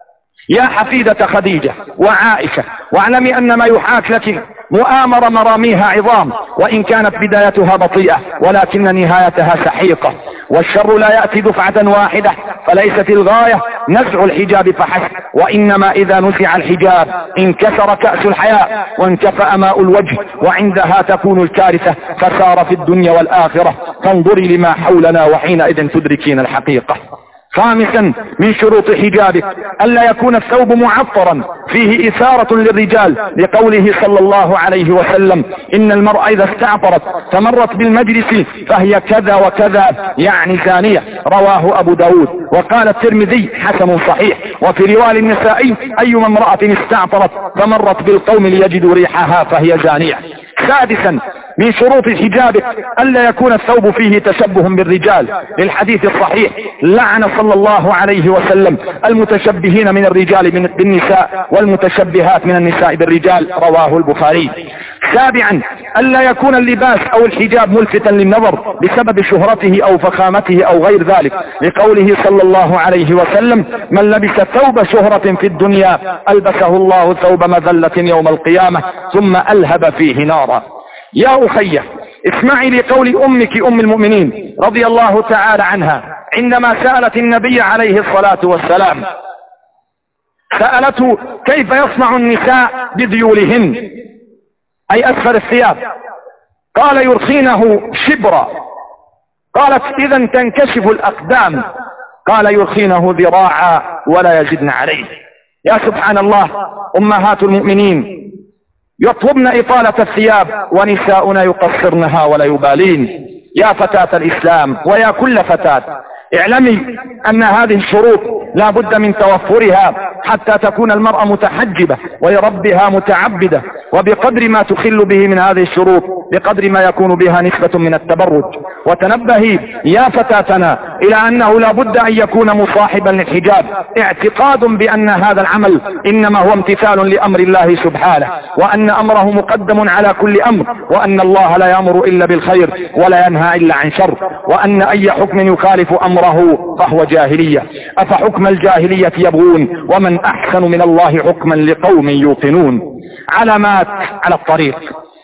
يا حفيدة خديجة وعائشة، واعلمي أن ما يحاك لك مؤامرة مراميها عظام، وإن كانت بدايتها بطيئة ولكن نهايتها سحيقة. والشر لا يأتي دفعة واحدة، فليست الغاية نزع الحجاب فحسب، وإنما إذا نزع الحجاب انكسر كأس الحياة وانكفأ ماء الوجه، وعندها تكون الكارثة خسارة في الدنيا والآخرة. فانظري لما حولنا وحينئذ تدركين الحقيقة. خامسا من شروط حجابك ألا يكون الثوب معطرا فيه إثارة للرجال، لقوله صلى الله عليه وسلم: إن المرأة إذا استعطرت فمرت بالمجلس فهي كذا وكذا، يعني زانية. رواه أبو داود. وقال الترمذي: حسن صحيح. وفي رواية النسائي: أيما امرأة استعطرت فمرت بالقوم ليجدوا ريحها فهي زانية. سادسا من شروط حجابك ألا يكون الثوب فيه تشبه بالرجال، للحديث الصحيح: لعن صلى الله عليه وسلم المتشبهين من الرجال بالنساء والمتشبهات من النساء بالرجال. رواه البخاري. سابعا ألا يكون اللباس أو الحجاب ملفتا للنظر بسبب شهرته أو فخامته أو غير ذلك، لقوله صلى الله عليه وسلم: من لبس ثوب شهرة في الدنيا ألبسه الله ثوب مذلة يوم القيامة ثم ألهب فيه نارا. يا أخي اسمعي لقول أمك أم المؤمنين رضي الله تعالى عنها عندما سألت النبي عليه الصلاة والسلام، سألته: كيف يصنع النساء بذيولهن، أي أسفل الثياب؟ قال: يرخينه شبرا. قالت: إذا تنكشف الأقدام. قال: يرخينه ذراعا ولا يزدن عليه. يا سبحان الله، أمهات المؤمنين يطلبن إطالة الثياب ونساؤنا يقصرنها ولا يبالين. يا فتاة الإسلام ويا كل فتاة، اعلمي أن هذه الشروط لا بد من توفرها حتى تكون المرأة متحجبة ولربها متعبدة، وبقدر ما تخل به من هذه الشروط بقدر ما يكون بها نسبة من التبرج. وتنبهي يا فتاتنا إلى أنه لا بد أن يكون مصاحبا للحجاب، اعتقاد بأن هذا العمل إنما هو امتثال لأمر الله سبحانه، وأن أمره مقدم على كل أمر، وأن الله لا يأمر إلا بالخير ولا ينهى إلا عن شر، وأن أي حكم يخالف أمره فهو جاهلية. أفحكم الجاهلية يبغون ومن أحسن من الله حكما لقوم يوقنون. علامات على الطريق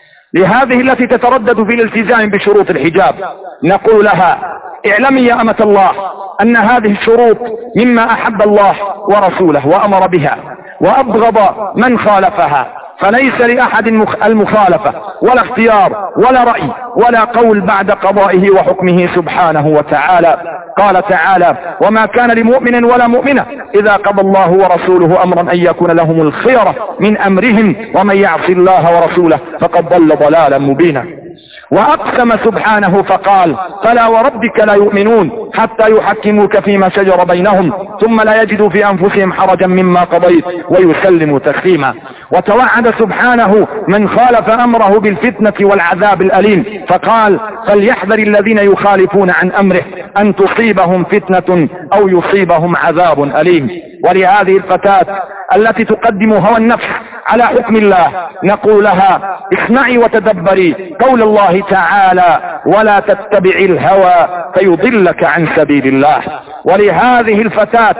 لهذه التي تتردد في الالتزام بشروط الحجاب، نقول لها: اعلمي يا أمة الله أن هذه الشروط مما أحب الله ورسوله وأمر بها، وأبغض من خالفها، فليس لأحد المخالفة ولا اختيار ولا رأي ولا قول بعد قضائه وحكمه سبحانه وتعالى. قال تعالى: وما كان لمؤمن ولا مؤمنة إذا قضى الله ورسوله أمرا أن يكون لهم الخيرة من أمرهم ومن يعص الله ورسوله فقد ضل ضلالا مبينا. وأقسم سبحانه فقال: فلا وربك لا يؤمنون حتى يحكموك فيما شجر بينهم ثم لا يجدوا في أنفسهم حرجا مما قضيت ويسلموا تسليما. وتوعد سبحانه من خالف أمره بالفتنة والعذاب الأليم، فقال: فليحذر الذين يخالفون عن أمره أن تصيبهم فتنة أو يصيبهم عذاب أليم. ولهذه الفتاة التي تقدم هوى النفس على حكم الله نقول لها: اسمعي وتدبري قول الله تعالى: ولا تتبع الهوى فيضلك عن سبيل الله. ولهذه الفتاة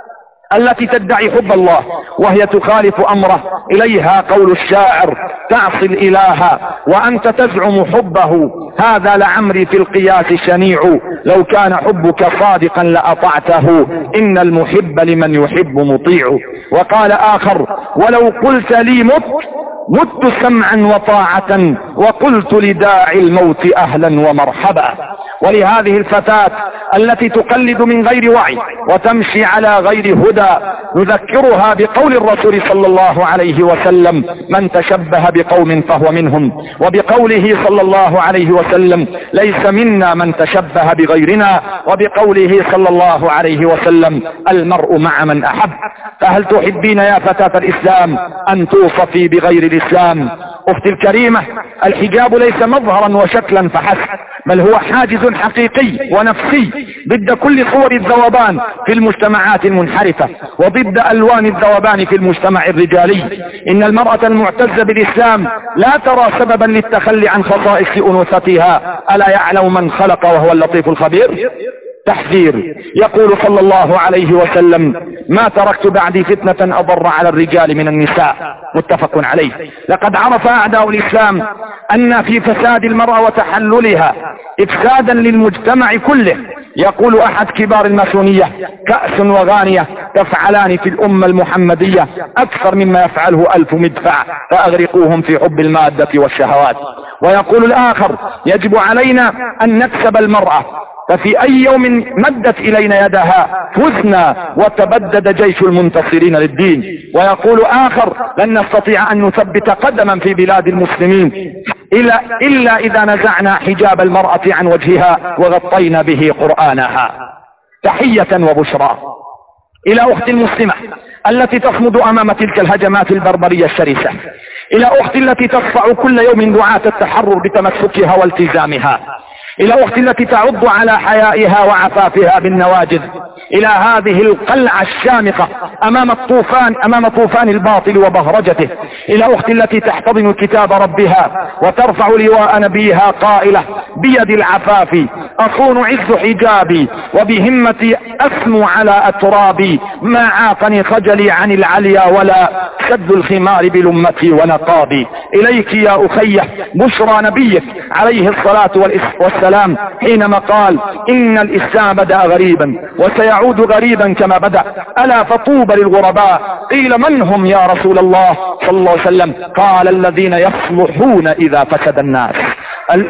التي تدعي حب الله وهي تخالف أمره إليها قول الشاعر: تعصي الإله وأنت تزعم حبه، هذا لعمري في القياس شنيع، لو كان حبك صادقا لأطعته، إن المحب لمن يحب مطيع. وقال آخر: ولو قلت لي مت مت سمعا وطاعة وقلت لداعي الموت أهلا ومرحبا. ولهذه الفتاة التي تقلد من غير وعي وتمشي على غير هدى نذكرها بقول الرسول صلى الله عليه وسلم: من تشبه بقوم فهو منهم، وبقوله صلى الله عليه وسلم: ليس منا من تشبه بغيرنا، وبقوله صلى الله عليه وسلم: المرء مع من أحب. فهل تحبين يا فتاة الإسلام أن توصفي بغير الإسلام؟ أختي الكريمة، الحجاب ليس مظهرا وشكلا فحسب، بل هو حاجز حقيقي ونفسي ضد كل صور الذوبان في المجتمعات المنحرفة، وضد ألوان الذوبان في المجتمع الرجالي. إن المرأة المعتزة بالإسلام لا ترى سببا للتخلي عن خصائص أنوثتها. ألا يعلم من خلق وهو اللطيف الخبير؟ تحذير. يقول صلى الله عليه وسلم: ما تركت بعدي فتنة أضر على الرجال من النساء، متفق عليه. لقد عرف أعداء الإسلام أن في فساد المرأة وتحللها إفسادا للمجتمع كله. يقول أحد كبار الماسونية: كأس وغانية تفعلان في الأمة المحمدية أكثر مما يفعله ألف مدفع، فأغرقوهم في حب المادة والشهوات. ويقول الآخر: يجب علينا أن نكسب المرأة، ففي أي يوم مدت إلينا يدها فزنا وتبدد جيش المنتصرين للدين. ويقول آخر: لن نستطيع أن نثبت قدما في بلاد المسلمين إلا, إلا إذا نزعنا حجاب المرأة عن وجهها وغطينا به قرآنها. تحية وبشرى إلى أختي المسلمة التي تصمد أمام تلك الهجمات البربرية الشرسة، إلى أختي التي تصفع كل يوم دعاة التحرر بتمسكها والتزامها، إلى أختي التي تعض على حيائها وعفافها بالنواجذ، إلى هذه القلعة الشامخة أمام الطوفان أمام طوفان الباطل وبهرجته، إلى أختي التي تحتضن كتاب ربها وترفع لواء نبيها قائلة: بيد العفاف أصون عز حجابي، وبهمتي أسمو على أترابي، ما عاقني خجلي عن العليا ولا سد الخمار بلمتي ونقابي. إليك يا أخي بشرى نبيك عليه الصلاة والسلام حينما قال: إن الإسلام بدأ غريبا وسيعود غريبا كما بدأ، ألا فطوبى للغرباء. قيل: من هم يا رسول الله صلى الله عليه وسلم؟ قال: الذين يصلحون إذا فسد الناس. ال...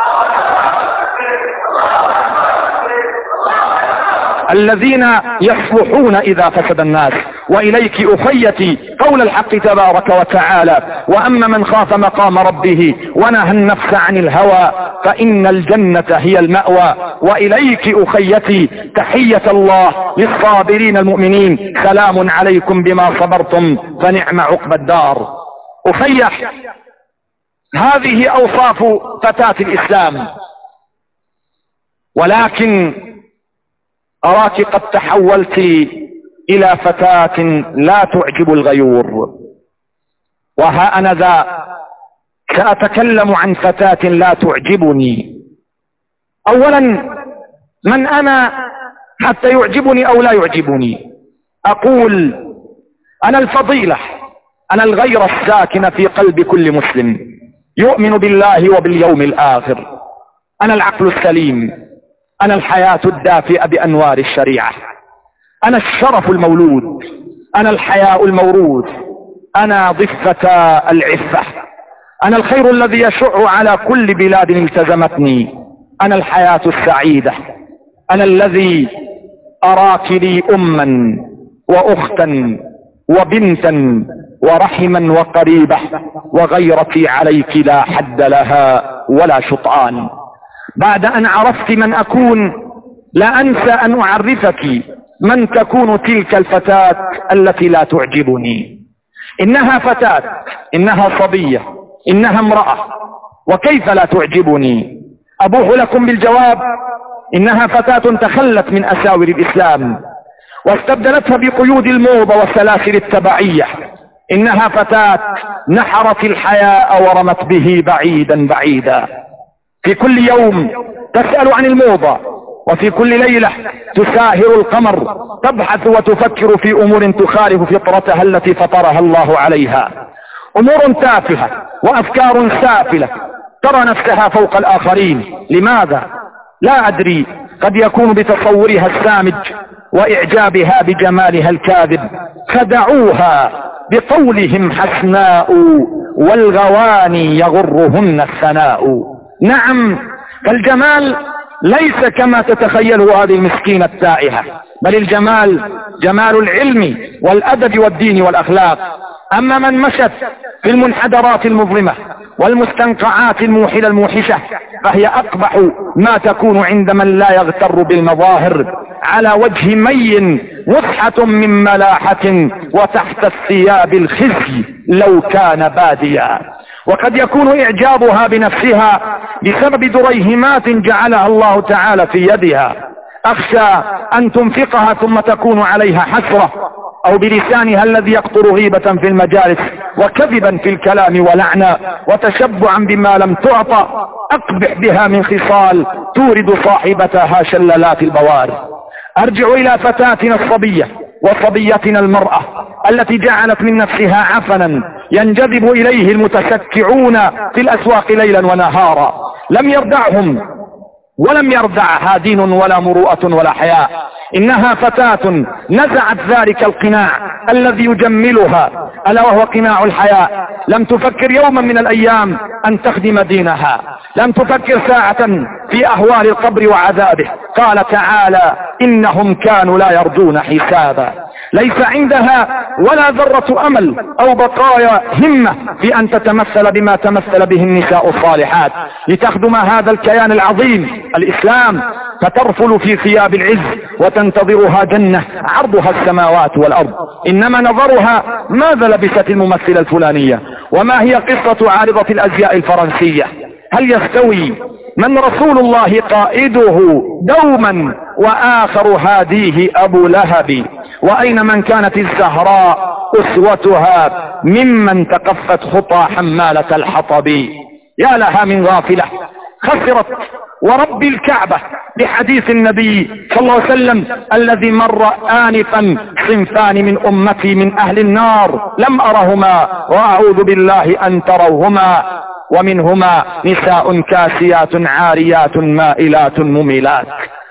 الذين يصلحون إذا فسد الناس. وإليك أخيتي قول الحق تبارك وتعالى: وأما من خاف مقام ربه ونهى النفس عن الهوى فإن الجنة هي المأوى. وإليك أخيتي تحية الله للصابرين المؤمنين: سلام عليكم بما صبرتم فنعم عقبى الدار. أخي، هذه أوصاف فتاة الإسلام، ولكن أراك قد تحولت إلى فتاة لا تعجب الغيور. وها أنا ذا سأتكلم عن فتاة لا تعجبني. أولا، من أنا حتى يعجبني أو لا يعجبني؟ أقول: أنا الفضيلة، أنا الغير الساكنة في قلب كل مسلم يؤمن بالله وباليوم الآخر، أنا العقل السليم، أنا الحياة الدافئة بأنوار الشريعة، أنا الشرف المولود، أنا الحياء الموروث، أنا ضفة العفة، أنا الخير الذي يشع على كل بلاد التزمتني، أنا الحياة السعيدة، أنا الذي أراك لي أما وأختا وبنتا ورحما وقريبة، وغيرتي عليك لا حد لها ولا شطآن. بعد أن عرفت من أكون لا أنسى أن أعرفك من تكون تلك الفتاة التي لا تعجبني. إنها فتاة، إنها صبية، إنها امرأة، وكيف لا تعجبني؟ أبوح لكم بالجواب: إنها فتاة تخلت من أساور الإسلام واستبدلتها بقيود الموضة وسلاسل التبعية. إنها فتاة نحرت الحياء ورمت به بعيدا بعيدا. في كل يوم تسأل عن الموضة، وفي كل ليلة تساهر القمر، تبحث وتفكر في أمور تخالف فطرتها التي فطرها الله عليها، أمور تافهة وأفكار سافلة، ترى نفسها فوق الآخرين. لماذا؟ لا أدري، قد يكون بتصورها السامج وإعجابها بجمالها الكاذب، خدعوها بقولهم حسناء والغواني يغرهن الثناء. نعم، فالجمال ليس كما تتخيله هذه المسكينة التائهة، بل الجمال جمال العلم والأدب والدين والأخلاق. أما من مشت في المنحدرات المظلمة والمستنقعات الموحلة الموحشة فهي أقبح ما تكون عند من لا يغتر بالمظاهر، على وجه مي وسحة من ملاحة وتحت الثياب الخزي لو كان باديا. وقد يكون إعجابها بنفسها بسبب دريهمات جعلها الله تعالى في يدها، أخشى أن تنفقها ثم تكون عليها حسرة، أو بلسانها الذي يقطر غيبة في المجالس وكذبا في الكلام ولعنا وتشبعا بما لم تعطى، أقبح بها من خصال تورد صاحبتها شلالات البوار. أرجع إلى فتاتنا الصبية وصبيتنا المرأة التي جعلت من نفسها عفنا ينجذب إليه المتسكعون في الأسواق ليلا ونهارا. لم يردعهم ولم يردعها دين ولا مروءة ولا حياء، إنها فتاة نزعت ذلك القناع الذي يجملها، ألا وهو قناع الحياء. لم تفكر يوما من الأيام أن تخدم دينها، لم تفكر ساعة في أهوال القبر وعذابه. قال تعالى: إنهم كانوا لا يرجون حسابا. ليس عندها ولا ذرة أمل أو بقايا همة في أن تتمثل بما تمثل به النساء الصالحات لتخدم هذا الكيان العظيم الإسلام، فترفل في ثياب العز وتنتظرها جنة عرضها السماوات والأرض. إنما نظرها ماذا لبست الممثلة الفلانية، وما هي قصة عارضة الأزياء الفرنسية. هل يستوي من رسول الله قائده دوما وآخر هاديه أبو لهب؟ وأين من كانت الزهراء أسوتها ممن تقفت خطى حمالة الحطب؟ يا لها من غافلة خسرت ورب الكعبة بحديث النبي صلى الله عليه وسلم الذي مر آنفا: صنفان من أمتي من أهل النار لم أرهما وأعوذ بالله أن تروهما، ومنهما نساء كاسيات عاريات مائلات مميلات.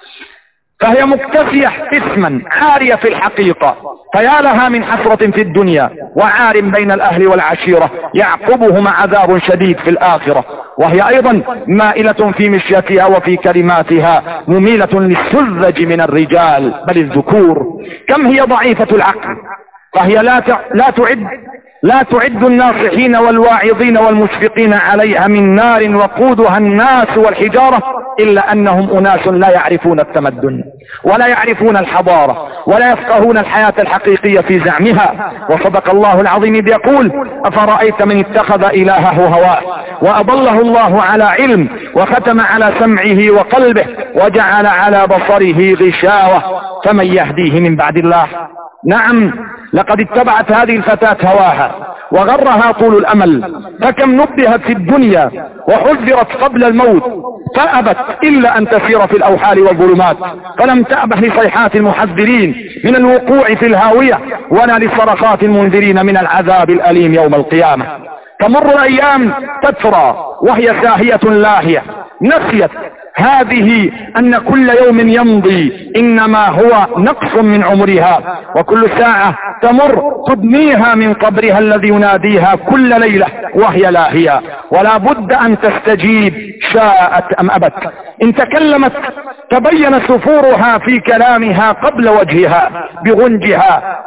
فهي مكتفية اسما عارية في الحقيقة، فيا لها من حسرة في الدنيا وعار بين الأهل والعشيرة يعقبهما عذاب شديد في الآخرة. وهي أيضا مائلة في مشيتها وفي كلماتها، مميلة للسذج من الرجال بل الذكور. كم هي ضعيفة العقل، فهي لا لا تعد لا تعد الناصحين والواعظين والمشفقين عليها من نار وقودها الناس والحجارة، إلا أنهم أناس لا يعرفون التمدن ولا يعرفون الحضارة ولا يفقهون الحياة الحقيقية في زعمها. وصدق الله العظيم إذ يقول: أفرأيت من اتخذ إلهه هواه وأضله الله على علم وختم على سمعه وقلبه وجعل على بصره غشاوة فمن يهديه من بعد الله؟ نعم، لقد اتبعت هذه الفتاة هواها وغرها طول الأمل، فكم نبهت في الدنيا وحذرت قبل الموت فأبت إلا أن تسير في الأوحال والظلمات، فلم تأبه لصيحات المحذرين من الوقوع في الهاوية ولا لصرخات المنذرين من العذاب الأليم يوم القيامة. تمر الأيام تترى وهي ساهية لاهية، نسيت هذه أن كل يوم يمضي إنما هو نقص من عمرها، وكل ساعة تمر تدنيها من قبرها الذي يناديها كل ليلة وهي لاهية، ولا بد أن تستجيب شاءت أم أبت. إن تكلمت تبين سفورها في كلامها قبل وجهها بغنجها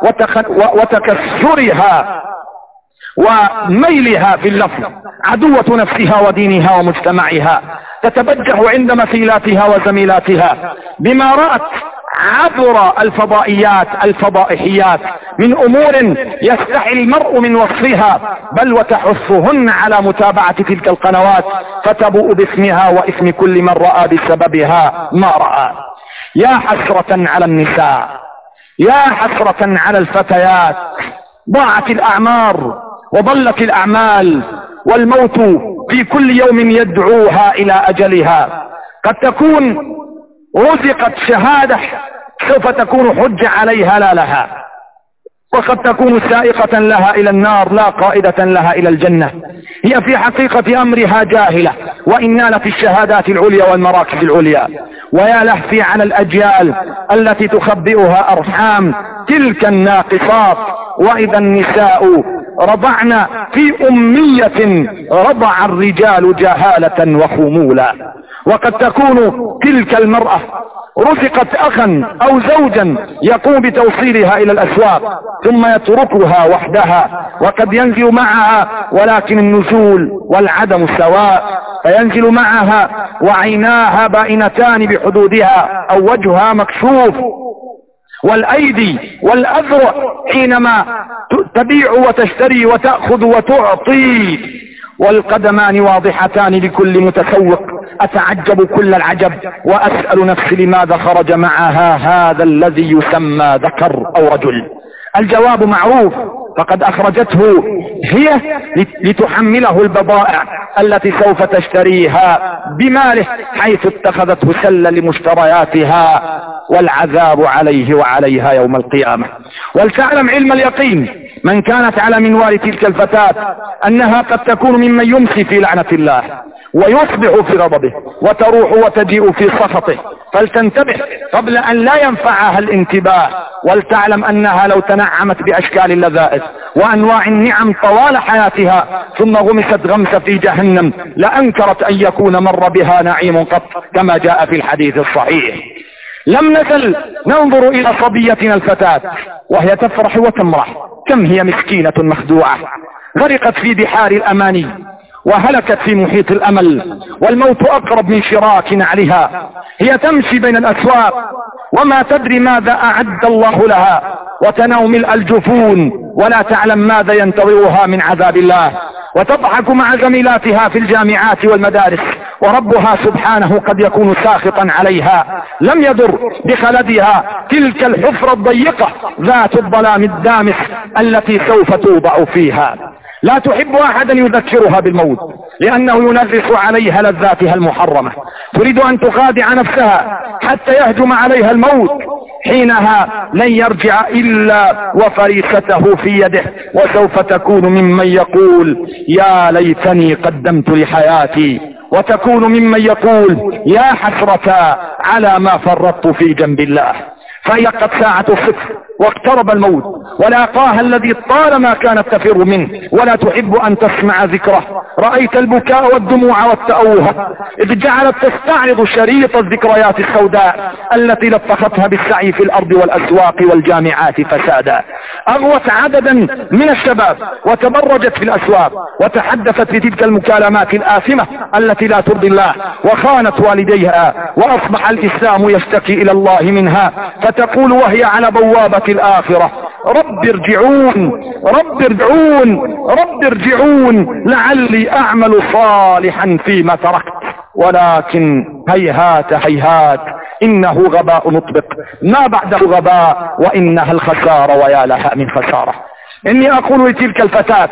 وتكسرها وميلها في اللفظ، عدوة نفسها ودينها ومجتمعها، تتبجح عند مثيلاتها وزميلاتها بما رأت عبر الفضائيات الفضائحيات من أمور يستحي المرء من وصفها، بل وتحثهن على متابعة تلك القنوات فتبوء باسمها واسم كل من رأى بسببها ما رأى. يا حسرة على النساء، يا حسرة على الفتيات، ضاعت الأعمار وضلت الأعمال، والموت في كل يوم يدعوها إلى أجلها. قد تكون رزقت شهادة سوف تكون حجة عليها لا لها، وقد تكون سائقة لها إلى النار لا قائدة لها إلى الجنة. هي في حقيقة أمرها جاهلة، وإن نالت الشهادات العليا والمراكز العليا. ويا لهفي على الأجيال التي تخبئها أرحام تلك الناقصات، وإذا النساء رضعن في أمية رضع الرجال جهالة وخمولا. وقد تكون تلك المرأة رزقت أخا أو زوجا يقوم بتوصيلها إلى الأسواق ثم يتركها وحدها، وقد ينزل معها ولكن النزول والعدم سواء، فينزل معها وعيناها بائنتان بحدودها أو وجهها مكشوف، والأيدي والأذرع حينما تبيع وتشتري وتأخذ وتعطي، والقدمان واضحتان لكل متسوق. أتعجب كل العجب وأسأل نفسي لماذا خرج معها هذا الذي يسمى ذكر أو رجل؟ الجواب معروف، فقد أخرجته هي لتحمله البضائع التي سوف تشتريها بماله، حيث اتخذته سلة لمشترياتها، والعذاب عليه وعليها يوم القيامة. ولتعلم علم اليقين من كانت على منوال تلك الفتاة أنها قد تكون ممن يمسي في لعنة الله ويصبح في غضبه وتروح وتجيء في سخطه، فلتنتبه قبل أن لا ينفعها الانتباه، ولتعلم أنها لو تنعمت بأشكال اللذائذ وأنواع النعم طوال حياتها ثم غمست غمسة في جهنم لأنكرت أن يكون مر بها نعيم قط، كما جاء في الحديث الصحيح. لم نزل ننظر إلى صبيتنا الفتاة وهي تفرح وتمرح، كم هي مسكينة مخدوعة، غرقت في بحار الأماني وهلكت في محيط الأمل، والموت أقرب من شراك نعلها. هي تمشي بين الأسواق وما تدري ماذا أعد الله لها، وتنام ملء الجفون ولا تعلم ماذا ينتظرها من عذاب الله، وتضحك مع زميلاتها في الجامعات والمدارس، وربها سبحانه قد يكون ساخطا عليها. لم يضر بخلدها تلك الحفرة الضيقة ذات الظلام الدامس التي سوف توضع فيها. لا تحب أحدا يذكرها بالموت لأنه ينغص عليها لذاتها المحرمة، تريد أن تخادع نفسها حتى يهجم عليها الموت، حينها لن يرجع إلا وفريسته في يده، وسوف تكون ممن يقول يا ليتني قدمت لحياتي، وتكون ممن يقول يا حسرة على ما فرطت في جنب الله. فهي قد ساعة الصفر واقترب الموت، ولاقاها الذي طالما كانت تفر منه ولا تحب أن تسمع ذكره. رأيت البكاء والدموع والتأوه إذ جعلت تستعرض شريط الذكريات السوداء التي لطختها بالسعي في الأرض والأسواق والجامعات فسادا. أغوت عددا من الشباب وتبرجت في الأسواق وتحدثت في تلك المكالمات الآثمة التي لا ترضي الله، وخانت والديها، وأصبح الإسلام يشتكي إلى الله منها، فتقول وهي على بوابة الآخرة رب ارجعون رب ارجعون رب ارجعون لعلي أعمل صالحا فيما تركت، ولكن هيهات هيهات إنه غباء مطبق ما بعده غباء، وإنها الخسارة ويا لها من خسارة. إني أقول لتلك الفتاة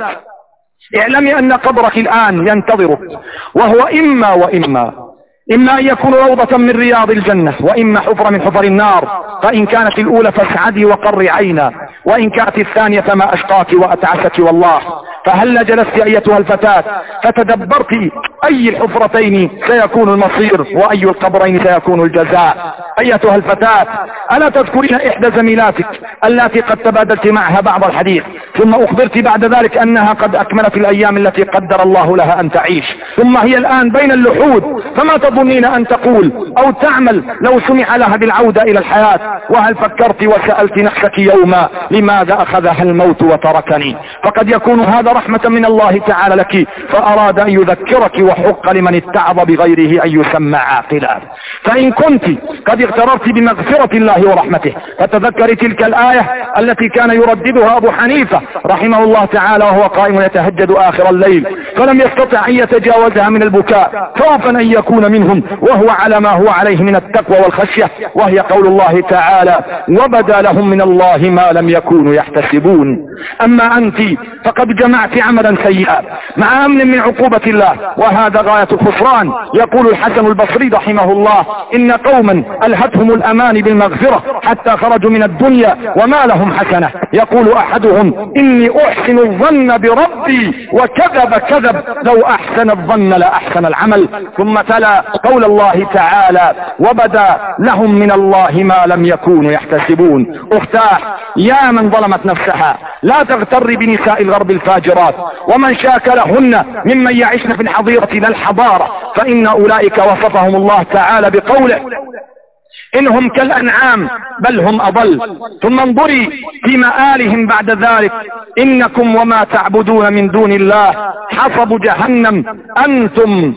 اعلمي أن قبرك الآن ينتظرك، وهو إما وإما إما أن يكون روضة من رياض الجنة، وإما حفرة من حفر النار، فإن كانت الأولى فاسعدي وقري عينا، وإن كانت الثانية فما أشقاك وأتعسك والله. فهل جلست أيتها الفتاة فتدبرت أي الحفرتين سيكون المصير وأي القبرين سيكون الجزاء؟ أيتها الفتاة ألا تذكرين إحدى زميلاتك التي قد تبادلت معها بعض الحديث ثم أخبرت بعد ذلك أنها قد أكملت الأيام التي قدر الله لها أن تعيش، ثم هي الآن بين اللحود، فما تظنين أن تقول أو تعمل لو سمح لها بالعودة إلى الحياة؟ وهل فكرت وسألت نفسك يوما لماذا أخذها الموت وتركني؟ فقد يكون هذا رحمة من الله تعالى لك، فأراد أن يذكرك، وحق لمن اتعظ بغيره أن يسمى عاقلا. فإن كنت قد اغتررت بمغفرة الله ورحمته فتذكري تلك الآية التي كان يرددها أبو حنيفة رحمه الله تعالى وهو قائم يتهجد آخر الليل، فلم يستطع أن يتجاوزها من البكاء خوفا أن يكون منهم وهو على ما هو عليه من التقوى والخشية، وهي قول الله تعالى وبدا لهم من الله ما لم يكونوا يحتسبون. أما أنت فقد جمعت عملا سيئا مع أمن من عقوبة الله، وهذا غاية الخسران. يقول الحسن البصري رحمه الله إن قوما ألهتهم الأمان بالمغفرة حتى خرجوا من الدنيا وما لهم حسنة. يقول أحدهم إني أحسن الظن بربي وكذب كذب كذب لو أحسن الظن لأحسن العمل. ثم تلا قول الله تعالى وبدا لهم من الله ما لم يكونوا يحتسبون. أختاه يا من ظلمت نفسها لا تغتر بنساء الغرب الفاجرات ومن شاكلهن ممن يعيشن في الحظيرة لا الحضارة، فإن أولئك وصفهم الله تعالى بقوله إنهم كالأنعام بل هم أضل. ثم انظري في مآلهم بعد ذلك إنكم وما تعبدون من دون الله حصب جهنم أنتم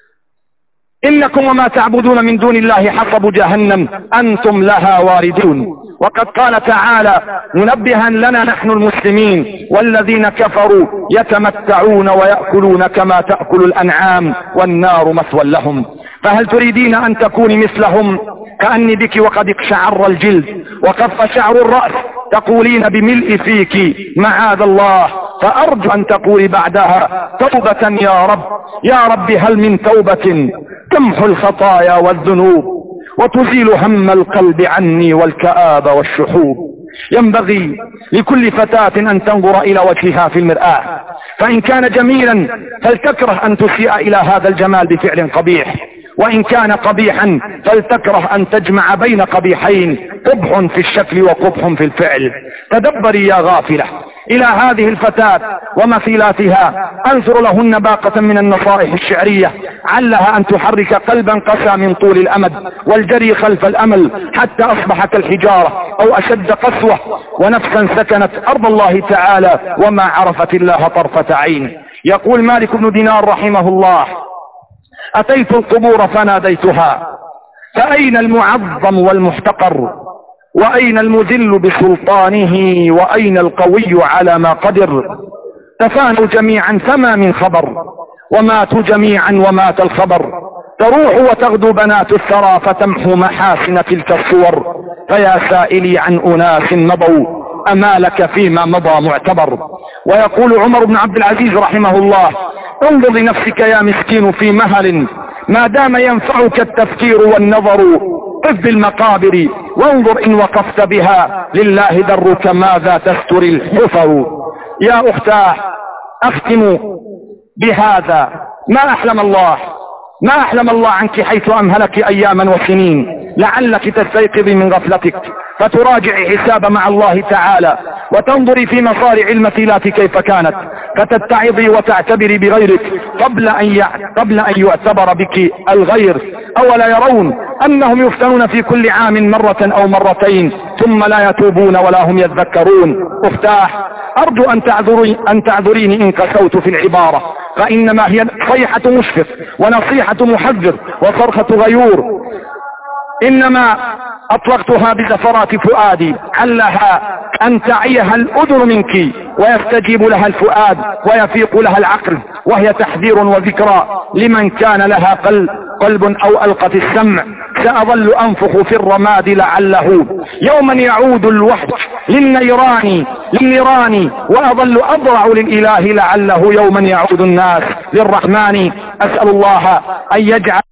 إنكم وما تعبدون من دون الله حصب جهنم أنتم لها واردون. وقد قال تعالى منبها لنا نحن المسلمين والذين كفروا يتمتعون ويأكلون كما تأكل الأنعام والنار مثوى لهم. فهل تريدين أن تكوني مثلهم؟ كأني بك وقد اقشعر الجلد وقف شعر الرأس تقولين بملء فيك معاذ الله، فأرجو أن تقولي بعدها توبة يا رب يا رب هل من توبة تمحو الخطايا والذنوب وتزيل هم القلب عني والكآبة والشحوب. ينبغي لكل فتاة أن تنظر إلى وجهها في المرآة، فإن كان جميلا فلتكره أن تسيء إلى هذا الجمال بفعل قبيح، وإن كان قبيحا فلتكره أن تجمع بين قبيحين قبح في الشكل وقبح في الفعل. تدبري يا غافلة إلى هذه الفتاة ومثيلاتها، أنثر لهن باقة من النصائح الشعرية علها أن تحرك قلبا قسى من طول الأمد والجري خلف الأمل حتى أصبح كالحجارة أو أشد قسوة، ونفسا سكنت أرض الله تعالى وما عرفت الله طرفة عين. يقول مالك بن دينار رحمه الله أتيت القبور فناديتها فأين المعظم والمحتقر وأين المذل بسلطانه وأين القوي على ما قدر. تفانوا جميعا فما من خبر وماتوا جميعا ومات الخبر. تروح وتغدو بنات الثرى فتمحو محاسن تلك الصور. فيا سائلي عن أناس مضوا أما لك فيما مضى معتبر. ويقول عمر بن عبد العزيز رحمه الله انظر لنفسك يا مسكين في مهل ما دام ينفعك التفكير والنظر. قف بالمقابر وانظر إن وقفت بها لله درك ماذا تستر الحفر. يا أختاه أختم بهذا ما أحلم الله ما أحلم الله عنك حيث أمهلك أياما وسنين لعلك تستيقظي من غفلتك فتراجعي حساب مع الله تعالى وتنظري في مصارع المثيلات كيف كانت فتتعظي وتعتبري بغيرك قبل أن قبل أن يعتبر بك الغير. أولا يرون أنهم يفتنون في كل عام مرة أو مرتين ثم لا يتوبون ولا هم يذكرون. أفتاح أرجو أن تعذري أن تعذريني إن قسوت في العبارة، فإنما هي صيحة مشفق ونصيحة محذر وصرخة غيور، إنما أطلقتها بزفرات فؤادي علها أن تعيها الأذن منك ويستجيب لها الفؤاد ويفيق لها العقل، وهي تحذير وذكرى لمن كان لها قلب, قلب أو ألقت السمع. سأظل أنفخ في الرماد لعله يوما يعود الوحد للنيران للنيران وأظل أضرع للإله لعله يوما يعود الناس للرحمن. أسأل الله أن يجعل